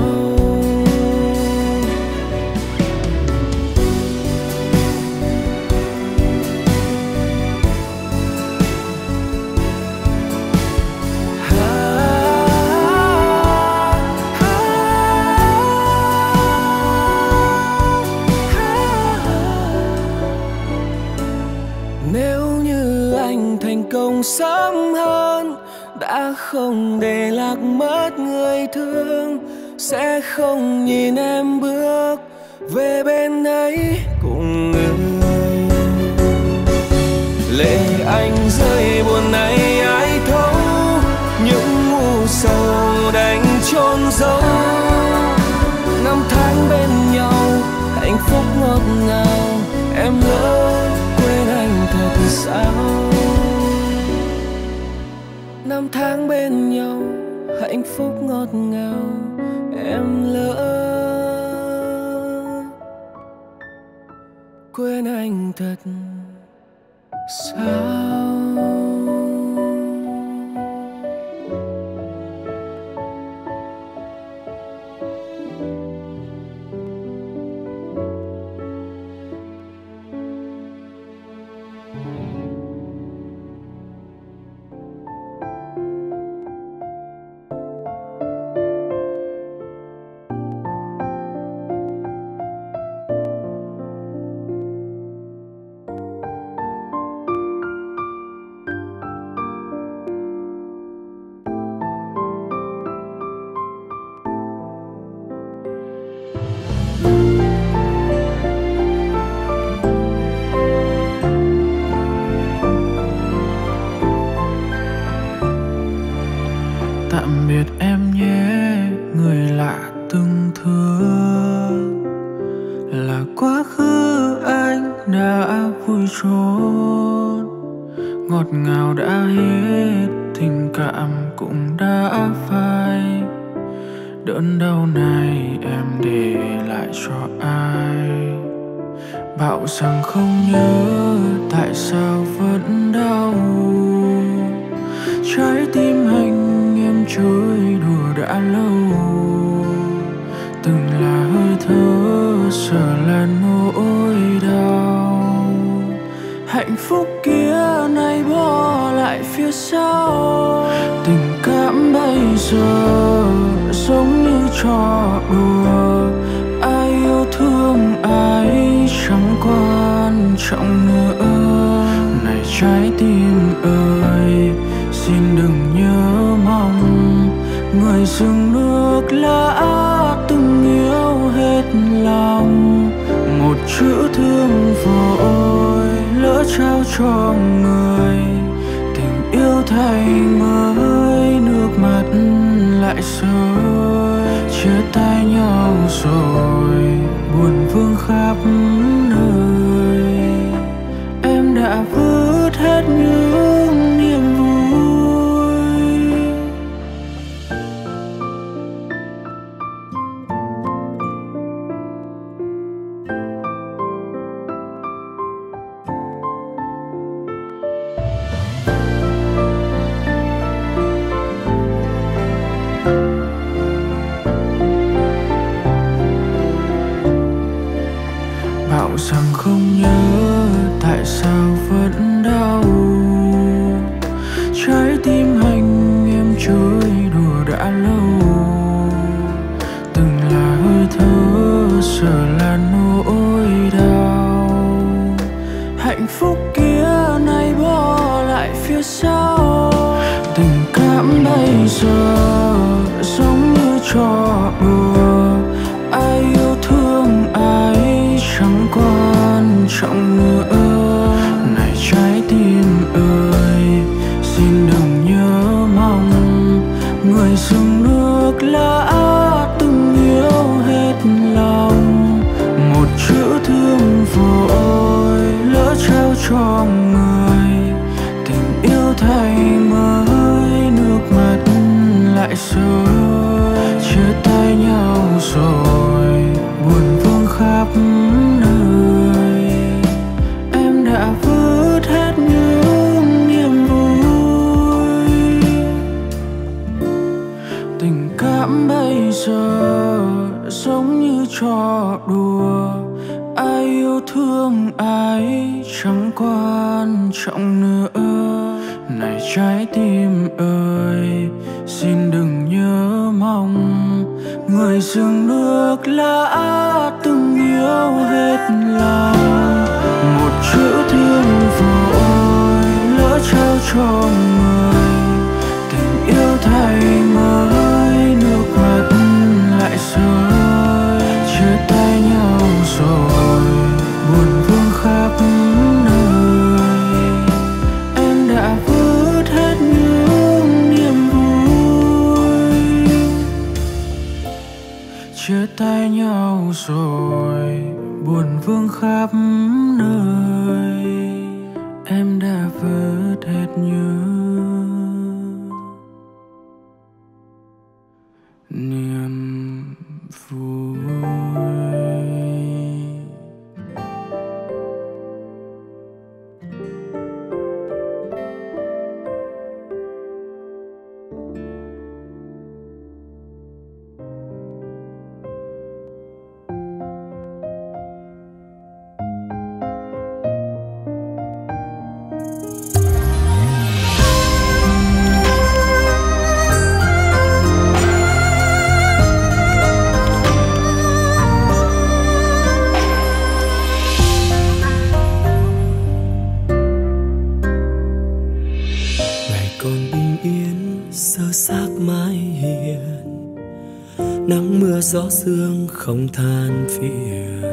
Nếu như anh thành công sớm hơn, đã không để lạc mất người thương, sẽ không nhìn em bước về bên ấy cùng người. Lệ anh rơi buồn này ai thấu, những ngu sầu đành chôn giấu. Năm tháng bên nhau hạnh phúc ngọt ngào, em lỡ quên anh thật sao? Năm tháng bên nhau hạnh phúc ngọt ngào, em lỡ quên anh thật sao. Tạm biệt em nhé, người lạ từng thương. Là quá khứ anh đã vui trốn, ngọt ngào đã hết, tình cảm cũng đã phai. Đớn đau này em để lại cho ai? Bảo rằng không nhớ, tại sao vẫn đau? Trái tim anh em chơi đùa đã lâu, từng là hơi thở, giờ là nỗi đau. Hạnh phúc kia nay bỏ lại phía sau, tình cảm bây giờ giống như trò đùa. Ai yêu thương ai chẳng quan trọng nữa. Này trái tim ơi, xin đừng nhớ mong người dừng nước lã từng yêu hết lòng. Một chữ thương vội lỡ trao cho người, tình yêu thay mới nước mắt lại rơi. Chia tay nhau rồi buồn vương khắp nơi, em đã vứt hết những niềm vui. Bảo rằng không nhớ, tại sao vẫn đau? Trái tim anh em chơi đùa đã lâu, từng là hơi thở, giờ là nỗi đau. Hạnh phúc kia nay bỏ lại phía sau, tình cảm bây giờ giống như trò đùa. Ai yêu thương ai chẳng quan trọng nữa. Này trái tim ơi, xin đừng nhớ mong người dừng nước lã từng yêu hết lòng. Một chữ thương vội lỡ trao cho người, tình yêu thay mới nước mắt lại rơi. Chia tay nhau rồi buồn vương khắp nơi, em đã vứt hết những niềm vui. Tình cảm bây giờ giống như trò đùa. Ai yêu thương ai chẳng quan trọng nữa. Này trái tim ơi, xin đừng nhớ mong người dừng nước lã từng yêu hết lòng. Một chữ thương vội lỡ trao cho người, tình yêu thay mới nước mắt lại rơi. Chia tay nhau rồi buồn vương khắp nơi, em đã vứt hết những niềm vui. Chia tay nhau rồi buồn vương khắp nơi, em đã vứt hết những niềm vui. nắng mưa gió sương không than phiền.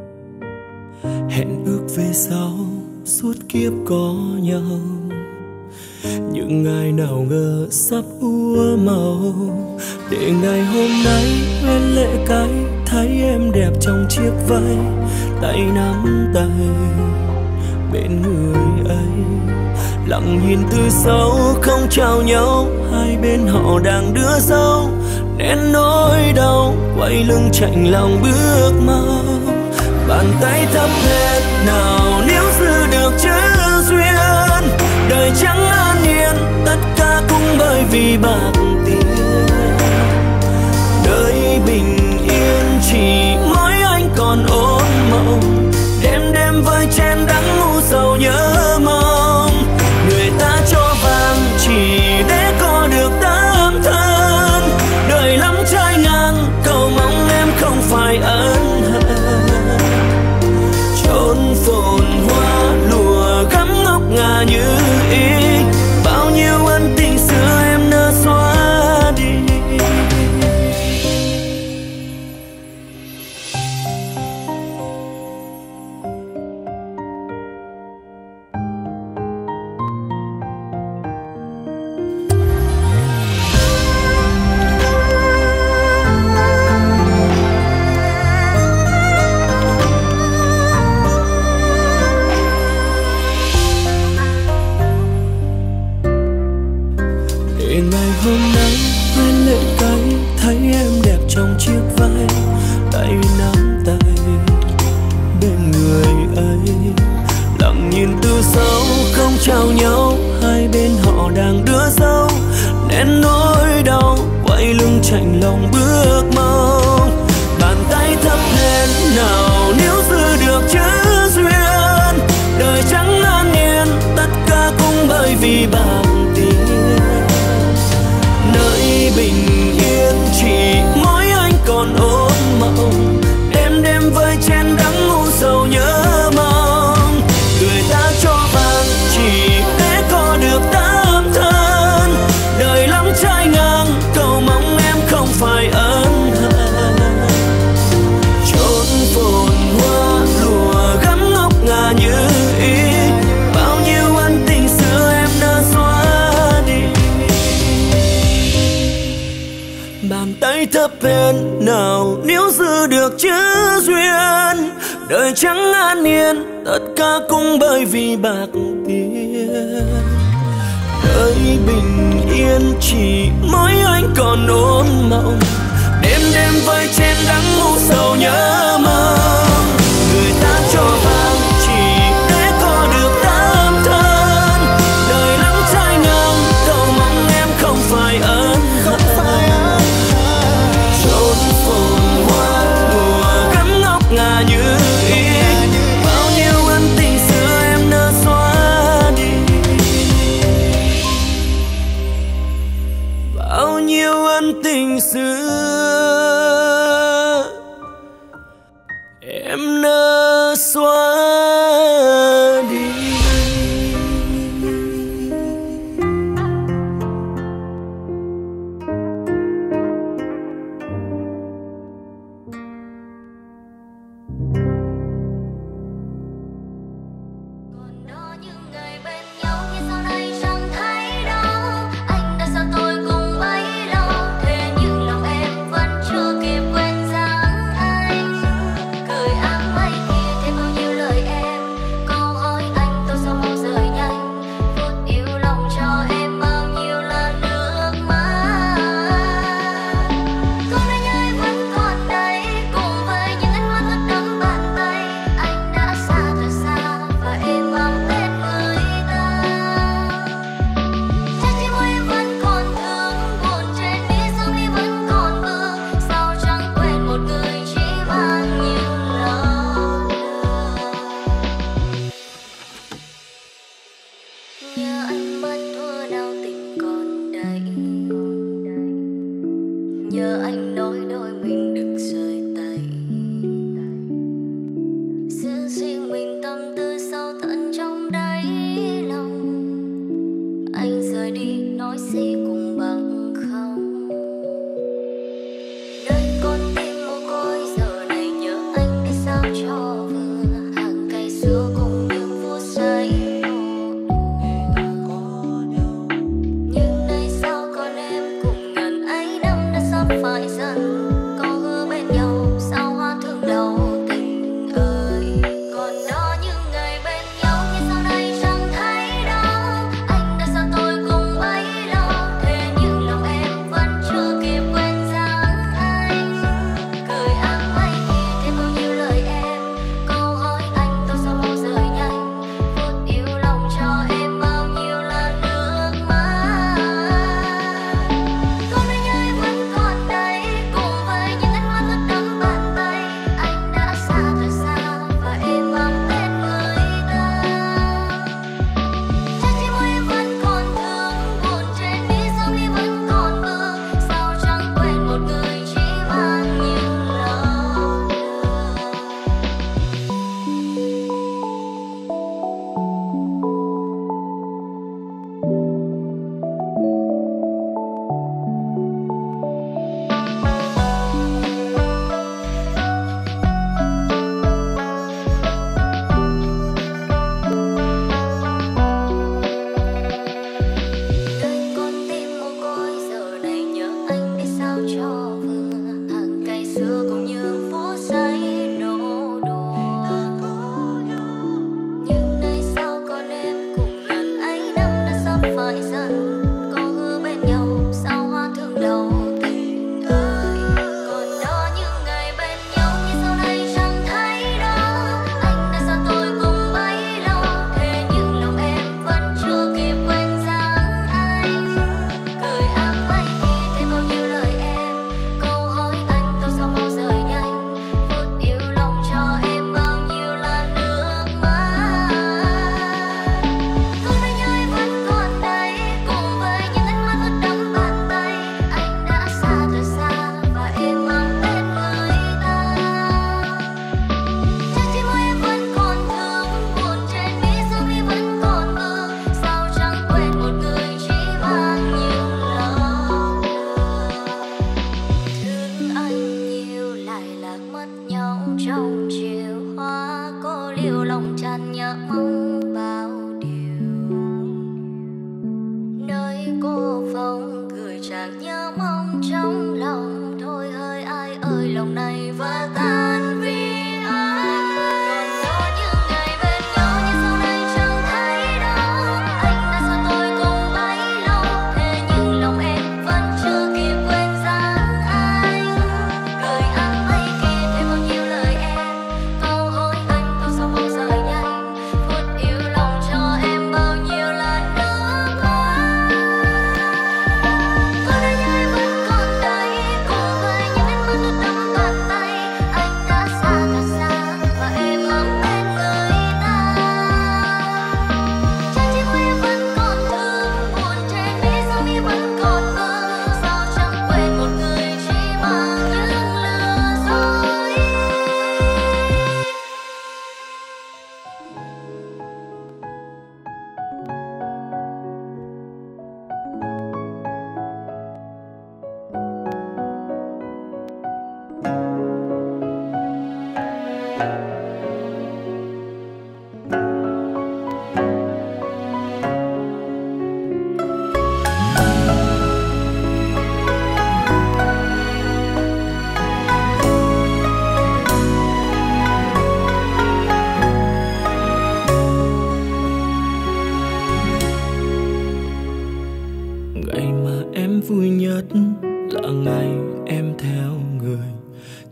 Hẹn ước về sau suốt kiếp có nhau, những ngày nào ngờ sắp úa màu. Để ngày hôm nay bên lệ cái thấy em đẹp trong chiếc váy, tay nắm tay bên người ấy, lặng nhìn từ sau không chào nhau. Hai bên họ đang đưa dâu nén nỗi đau, quay lưng chạnh lòng bước mau. Bàn tay thấp hết nào nếu giữ được chữ duyên, đời chẳng an yên tất cả cũng bởi vì bạc tiền. Đời bình yên chỉ mỗi anh còn ôn mộng, đêm đêm với chén đắng ngu sầu nhớ mong. Người ta cho vàng chỉ để có được tấm thân, đời lắm trái ngang cầu mong em không phải ân hận. Chốn phồn hoa lùa gắm ngọc ngà như ý, bao nhiêu ân tình xưa em nỡ xóa đi. Ngày hôm nay quên lệ cái thấy em đẹp trong chiếc váy, tay nắm tay bên người ấy, lặng nhìn từ sau không chào nhau. Hai bên họ đang đưa dâu nén nỗi đau, quay lưng chạnh lòng bước mau. Bàn tay thấp lên nào nếu giữ được chữ duyên, đời chẳng an yên tất cả cũng bởi vì bạc tiền. Nơi bình yên chỉ mỗi anh còn ôn mộng, đêm đêm với chén đắng ngu sầu nhớ mong. Người ta cho vàng chỉ để có được tấm thân, đời lắm trái ngang cầu mong em không phải ân hận. Chốn phồn hoa lùa gắm ngọc ngà như ý, bao nhiêu ân tình xưa em đã xóa đi. Bàn tay thấp hèn nào nếu giữ được chữ duyên, đời chẳng an yên tất cả cũng bởi vì bạc tiền. Đời bình yên chỉ mỗi anh còn ôn mộng, đêm đêm với chén đắng ngu sầu nhớ mong. Người ta cho vàng chỉ để có được tấm thân, đời lắm trái ngang cầu mong em không phải ân hận. Chốn phồn hoa lùa gắm ngọc ngà như ý, bao nhiêu ân tình xưa em nỡ xóa đi. Bao nhiêu ân tình xưa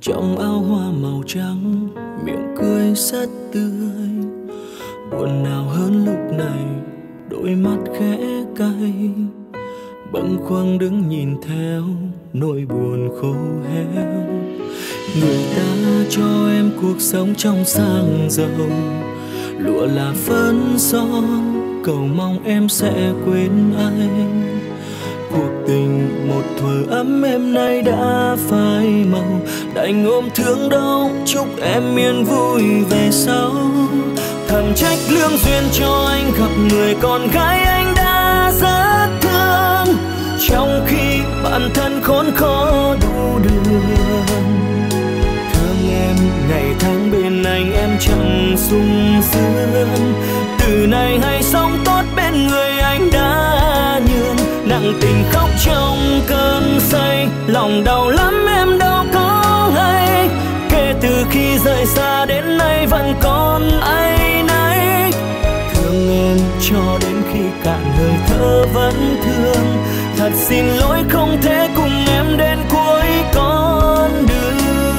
trong áo hoa màu trắng, miệng cười rất tươi. Buồn nào hơn lúc này, đôi mắt khẽ cay, bâng khuâng đứng nhìn theo nỗi buồn khô héo. Người ta cho em cuộc sống trong sang giàu, lụa là phấn son, cầu mong em sẽ quên anh. Cuộc tình một thuở ấm êm nay đã phai màu, đành ôm thương đau chúc em yên vui về sau. Thầm trách lương duyên cho anh gặp người con gái anh đã rất thương, trong khi bản thân khốn khó đủ đường. Thương em ngày tháng bên anh em chẳng sung sướng, từ nay hãy sống tốt bên người anh đã nhường. Nặng tình khóc trong cơn say, lòng đau lắm em đâu có hay. Kể từ khi rời xa đến nay vẫn còn áy náy. Thương em cho đến khi cạn hơi thở vẫn thương. Thật xin lỗi không thể cùng em đến cuối con đường.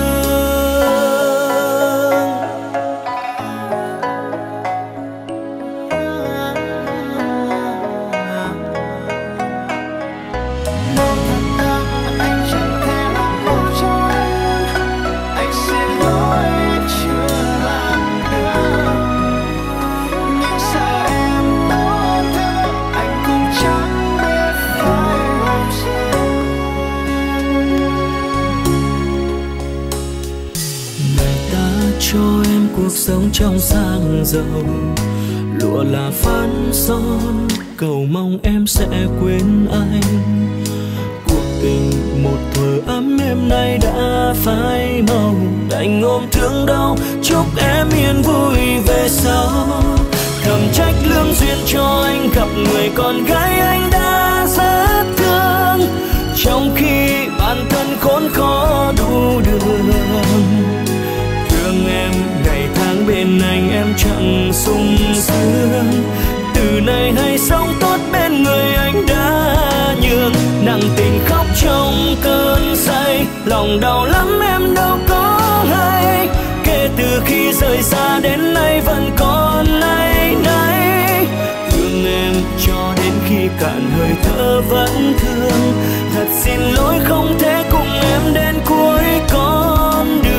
Cuộc sống trong sang giàu, lụa là phấn son, cầu mong em sẽ quên anh. Cuộc tình một thuở ấm êm nay đã phai màu, đành ôm thương đau chúc em yên vui về sau. Thầm trách lương duyên cho anh gặp người con gái anh đã rất thương, trong khi bản thân khốn khó đủ đường. Thương em ngày tháng bên anh em chẳng sung sướng, từ nay hãy sống tốt bên người anh đã nhường. Nặng tình khóc trong cơn say, lòng đau lắm em đâu có hay. Kể từ khi rời xa đến nay vẫn còn áy náy. Thương em cho đến khi cạn hơi thở vẫn thương. Thật xin lỗi không thể cùng em đến cuối con đường.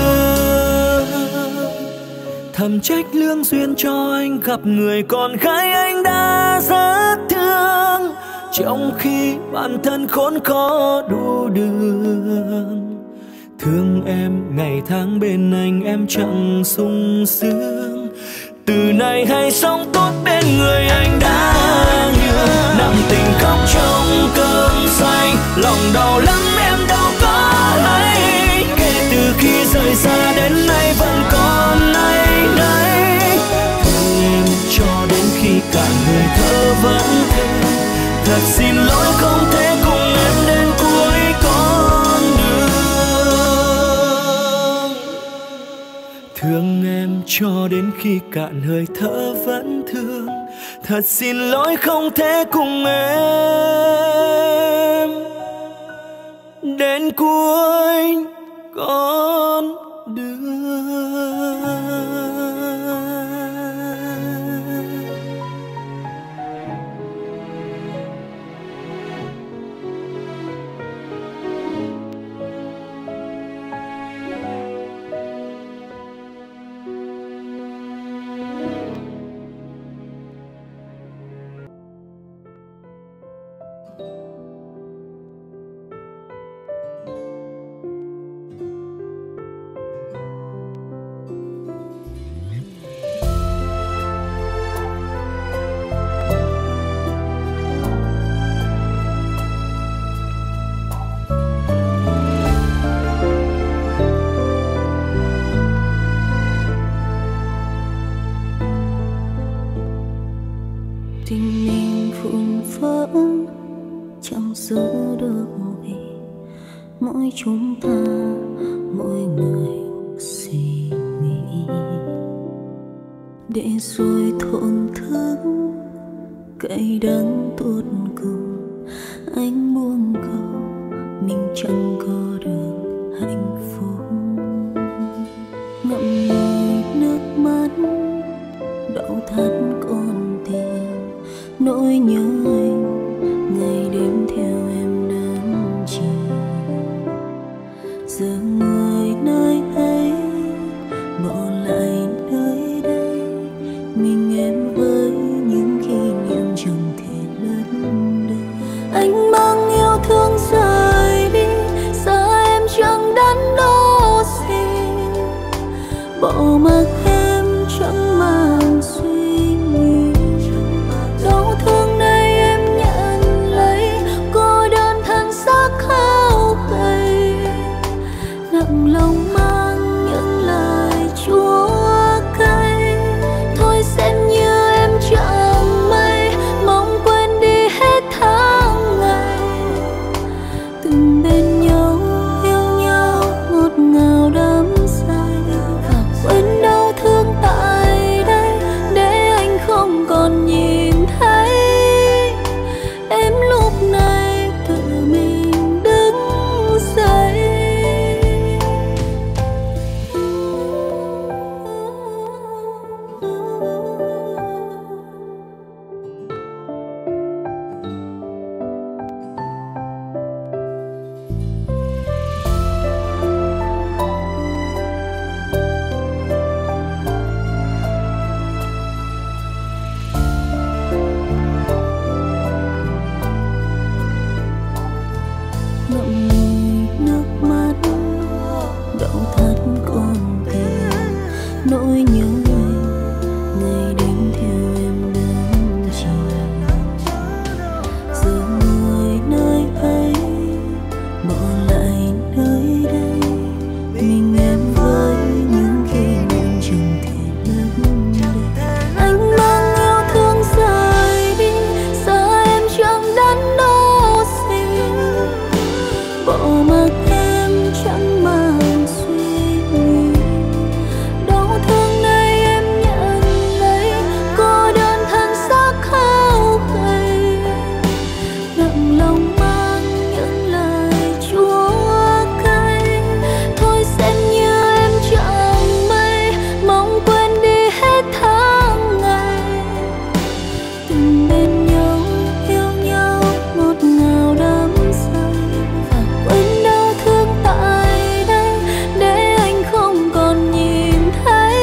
Thầm trách lương duyên cho anh gặp người con gái anh đã rất thương, trong khi bản thân khốn khó đủ đường. Thương em ngày tháng bên anh em chẳng sung sướng, từ nay hãy sống tốt bên người anh đã nhường. Nặng tình khóc trong cơn say, lòng đau lắm em đâu có hay. Kể từ khi rời xa đến nay vẫn còn áy náy. Thương em cho đến khi cạn hơi thở vẫn thương. Thật xin lỗi không thể cùng em đến cuối con đường. Thương em cho đến khi cạn hơi thở vẫn thương. Thật xin lỗi không thể cùng em đến cuối con đường. Tình mình vụn vỡ chẳng giữ được gì, mỗi chúng ta mỗi người suy nghĩ, để rồi thổn thức cay đắng tột cùng. Anh buông câu mình chẳng có được hạnh phúc. Ngậm ngùi nước mắt đau thắt con tim, nỗi nhớ anh ngày đêm theo em đến chiều. Giờ người nơi ấy bỏ lại nơi đây, mình em với những kỷ niệm chẳng thể lẫn đây. Anh mang yêu thương rời đi, giờ em chẳng đắn đo gì, bỏ mặc em chẳng màng suy nghĩ. Đau thương này em nhận lấy, cô đơn thân xác khao gầy, nặng lòng mang những lời chúa cay. Thôi xem như em chẳng may, mong quên đi hết tháng ngày từng bên nhau, yêu nhau ngọt ngào đắm say. Và quên đau thương tại đây để anh không còn nhìn thấy. Em lúc này tự mình đứng dậy. Ngậm ngùi nước mắt đau thắt con tim, nỗi nhớ anh ngày đêm theo em đến chiều. Giờ người nơi ấy bỏ lại nơi đây, mình em với những kỷ niệm chẳng thể lẫn đây. Anh mang yêu thương rời đi, giờ em chẳng đắn đo gì, bỏ mặc em chẳng màng suy nghĩ. Đau thương này em nhận lấy, cô đơn thân xác khao gầy, nặng lòng mang những lời chúa cay. Thôi xem như em chẳng may, mong quên đi hết tháng ngày từng bên nhau, yêu nhau ngọt ngào đắm say. Và quên đau thương tại đây để anh không còn nhìn thấy.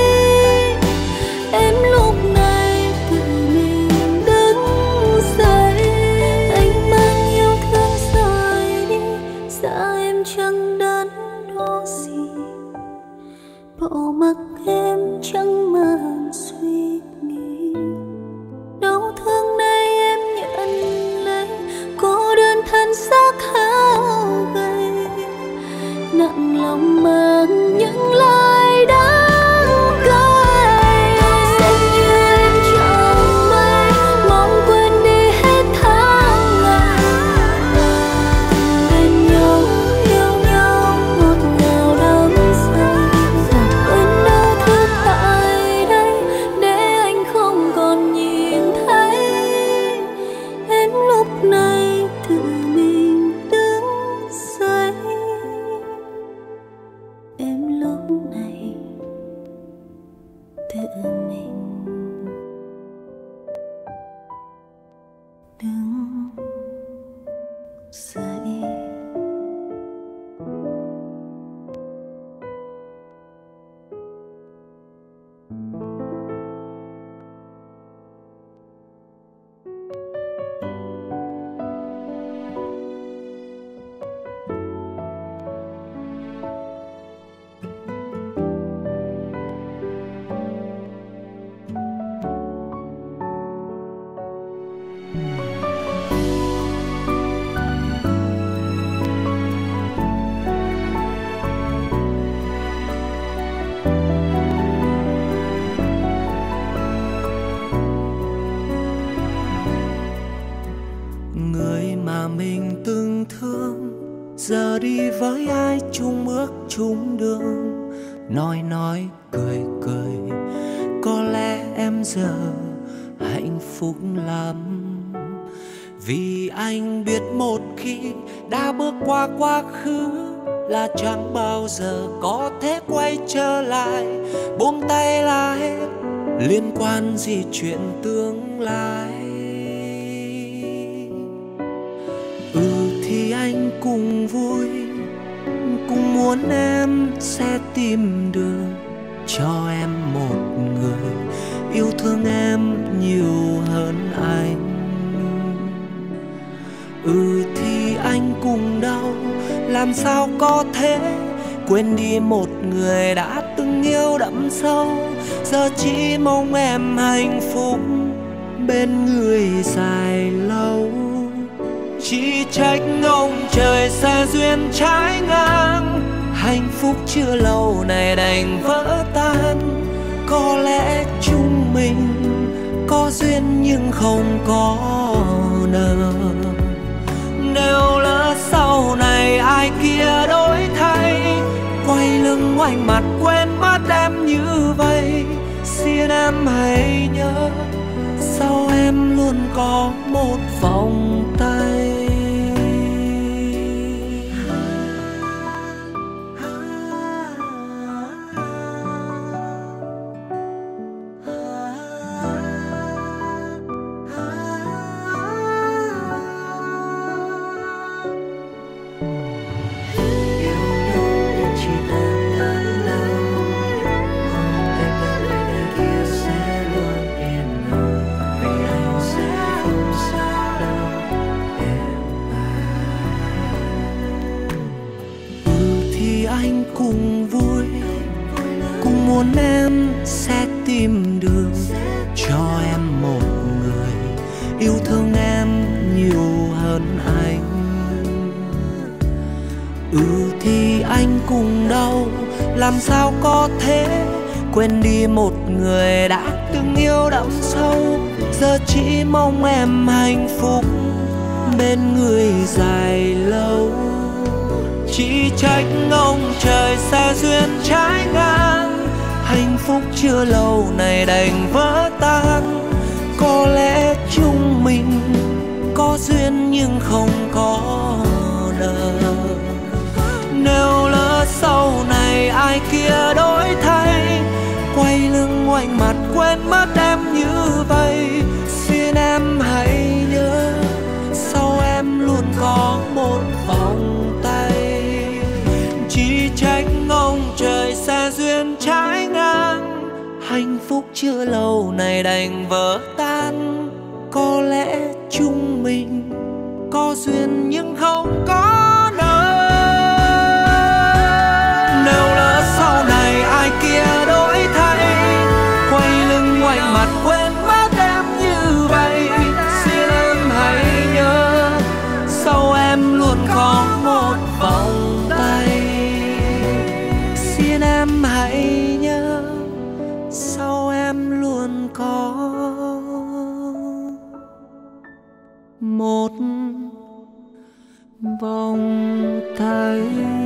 Em lúc này tự mình đứng dậy. Anh mang yêu thương rời đi, giờ em chẳng đắn đo gì, bỏ mặc em chẳng màng suy nghĩ. Đau thương này em nhận lấy, cô đơn thân xác khao gầy, nặng lòng mang những lời đắng cay. Xem như em chẳng may, mong quên đi hết tháng ngày từng bên nhau, yêu nhau ngọt ngào đắm say. Và quên đau thương tại đây để anh không còn nhìn thấy. Em lúc này tự mình đứng dậy. Em lúc này tự mình đứng dậy. Người mà mình từng thương giờ đi với ai chung bước chung đường, nói cười cười. Có lẽ em giờ hạnh phúc lắm, vì anh biết một khi đã bước qua quá khứ là chẳng bao giờ có thể quay trở lại. Buông tay là hết, liên quan gì chuyện tương lai. Thì anh cũng vui, cũng muốn em sẽ tìm được cho em một người yêu thương em nhiều hơn anh. Thì anh cũng đau, làm sao có thể quên đi một người đã từng yêu đậm sâu. Giờ chỉ mong em hạnh phúc bên người dài lâu. Chỉ trách ông trời xa duyên trái ngang, hạnh phúc chưa lâu này đành vỡ tan. Có lẽ chúng mình có duyên nhưng không có nợ. Nếu lỡ sau này ai kia đổi thay, quay lưng ngoảnh mặt quên mất em như vậy, xin em hãy nhớ sau em luôn có một vòng tay. Cũng vui, cũng muốn em sẽ tìm được cho em một người yêu thương em nhiều hơn anh. Thì anh cũng đau, làm sao có thể quên đi một người đã từng yêu đậm sâu. Giờ chỉ mong em hạnh phúc bên người dài lâu. Chỉ trách ông trời xa duyên trái ngang, hạnh phúc chưa lâu này đành vỡ tan. Có lẽ chúng mình có duyên nhưng không có nợ. Nếu lỡ sau này ai kia đổi thay, quay lưng ngoảnh mặt quên mất em như vậy, xin em hãy nhớ sau em luôn có một vòng tay. Chỉ trách ông trời xa duyên trái ngang, hạnh phúc chưa lâu này đành vỡ tan. Có lẽ chúng mình có duyên nhưng không có nợ. Nếu lỡ sau này ai kia đổi thay, quay lưng ngoảnh mặt quên mất em như vậy, xin em hãy nhớ sau em luôn có một vòng tay. Xin em hãy nhớ sau em luôn có một vòng tay.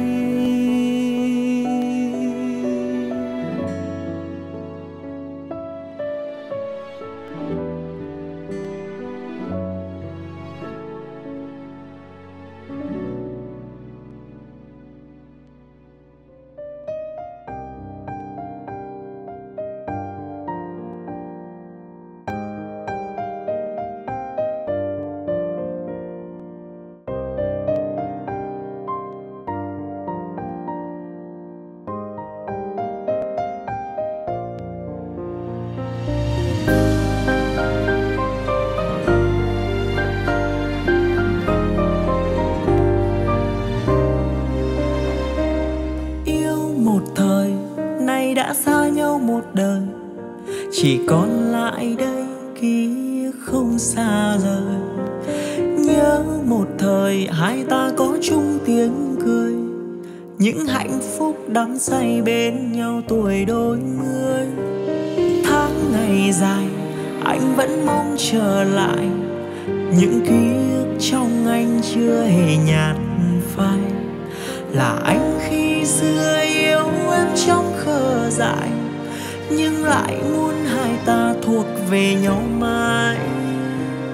Đã xa nhau một đời, chỉ còn lại đây ký không xa rời. Nhớ một thời hai ta có chung tiếng cười, những hạnh phúc đắm say bên nhau tuổi đôi mươi. Tháng ngày dài anh vẫn mong trở lại, những ký ức trong anh chưa hề nhạt phai. Là anh khi xưa yêu em trong khờ dại, nhưng lại muốn hai ta thuộc về nhau mãi.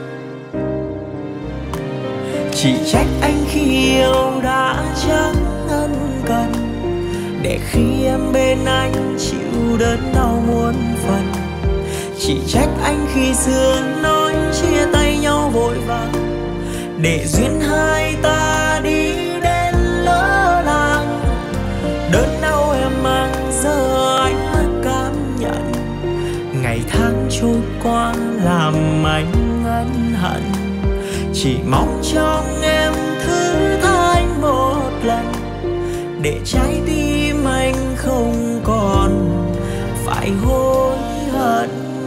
Chỉ trách anh khi yêu đã chẳng ân cần, để khi em bên anh chịu đớn đau muôn phần. Chỉ trách anh khi xưa nói chia tay nhau vội vàng, để duyên hai ta đi đến lỡ làng. Đớn đau em mang giờ anh mới cảm nhận, ngày tháng trôi qua làm anh ân hận. Chỉ mong trong em thứ tha anh một lần, để trái tim anh không còn phải hối hận.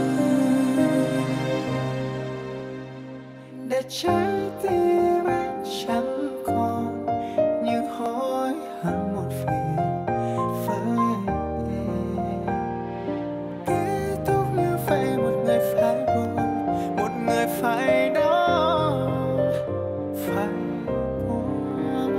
Để trái tim anh chẳng còn những hối hận một vì với em. Kết thúc như vậy, một người phải buồn, một người phải đau, phải buồn.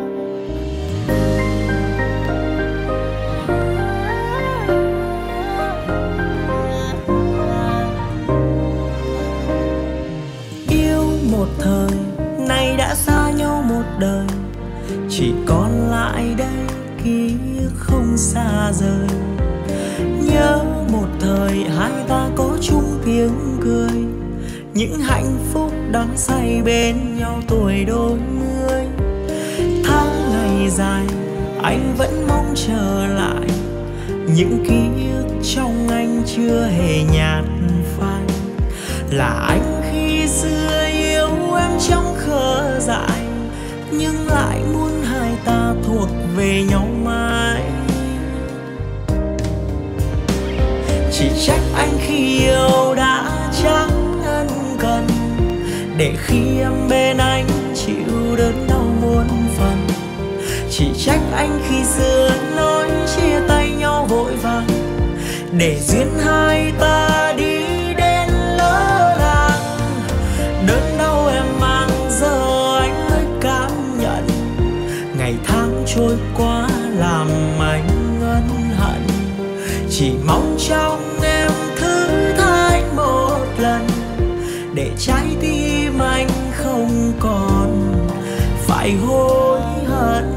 Yêu một thời, nay đã xa nhau một đời, chỉ còn lại đây ký ức không xa rời. Nhớ một thời hai ta có chung tiếng cười, những hạnh phúc đắm say bên nhau tuổi đôi mươi. Tháng ngày dài anh vẫn mong trở lại, những ký ức trong anh chưa hề nhạt phai. Là anh khi xưa yêu em trong khờ dại, nhưng lại muốn hai ta thuộc về nhau mãi. Chỉ trách anh khi yêu đã chẳng ân cần, để khi em bên anh chịu đớn đau muôn phần. Chỉ trách anh khi xưa nói chia tay nhau vội vàng, để duyên hai ta đi đến lỡ làng. Đớn đau em mang giờ anh mới cảm nhận, ngày tháng trôi qua làm anh ân hận. Chỉ mong trong em thứ tha anh một lần, để trái tim anh không còn phải hối hận.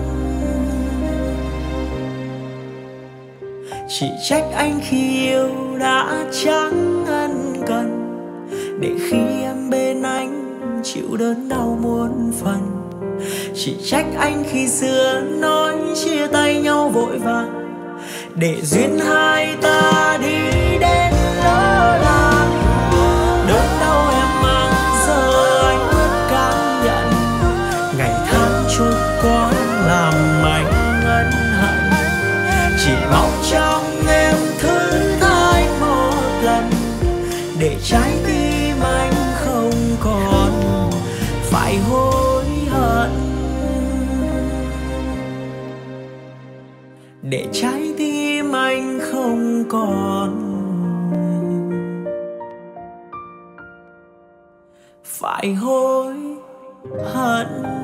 Chỉ trách anh khi yêu đã chẳng ân cần, để khi em bên anh chịu đớn đau muôn phần. Chỉ trách anh khi xưa nói chia tay nhau vội vàng, để duyên hai ta đi đến lỡ làng. Đớn đau em mang giờ anh mới cảm nhận, ngày tháng trôi qua làm anh ân hận. Chỉ mong trong em thứ tha anh một lần, để trái tim anh không còn phải hối hận. Để trái tim anh không còn phải hối hận.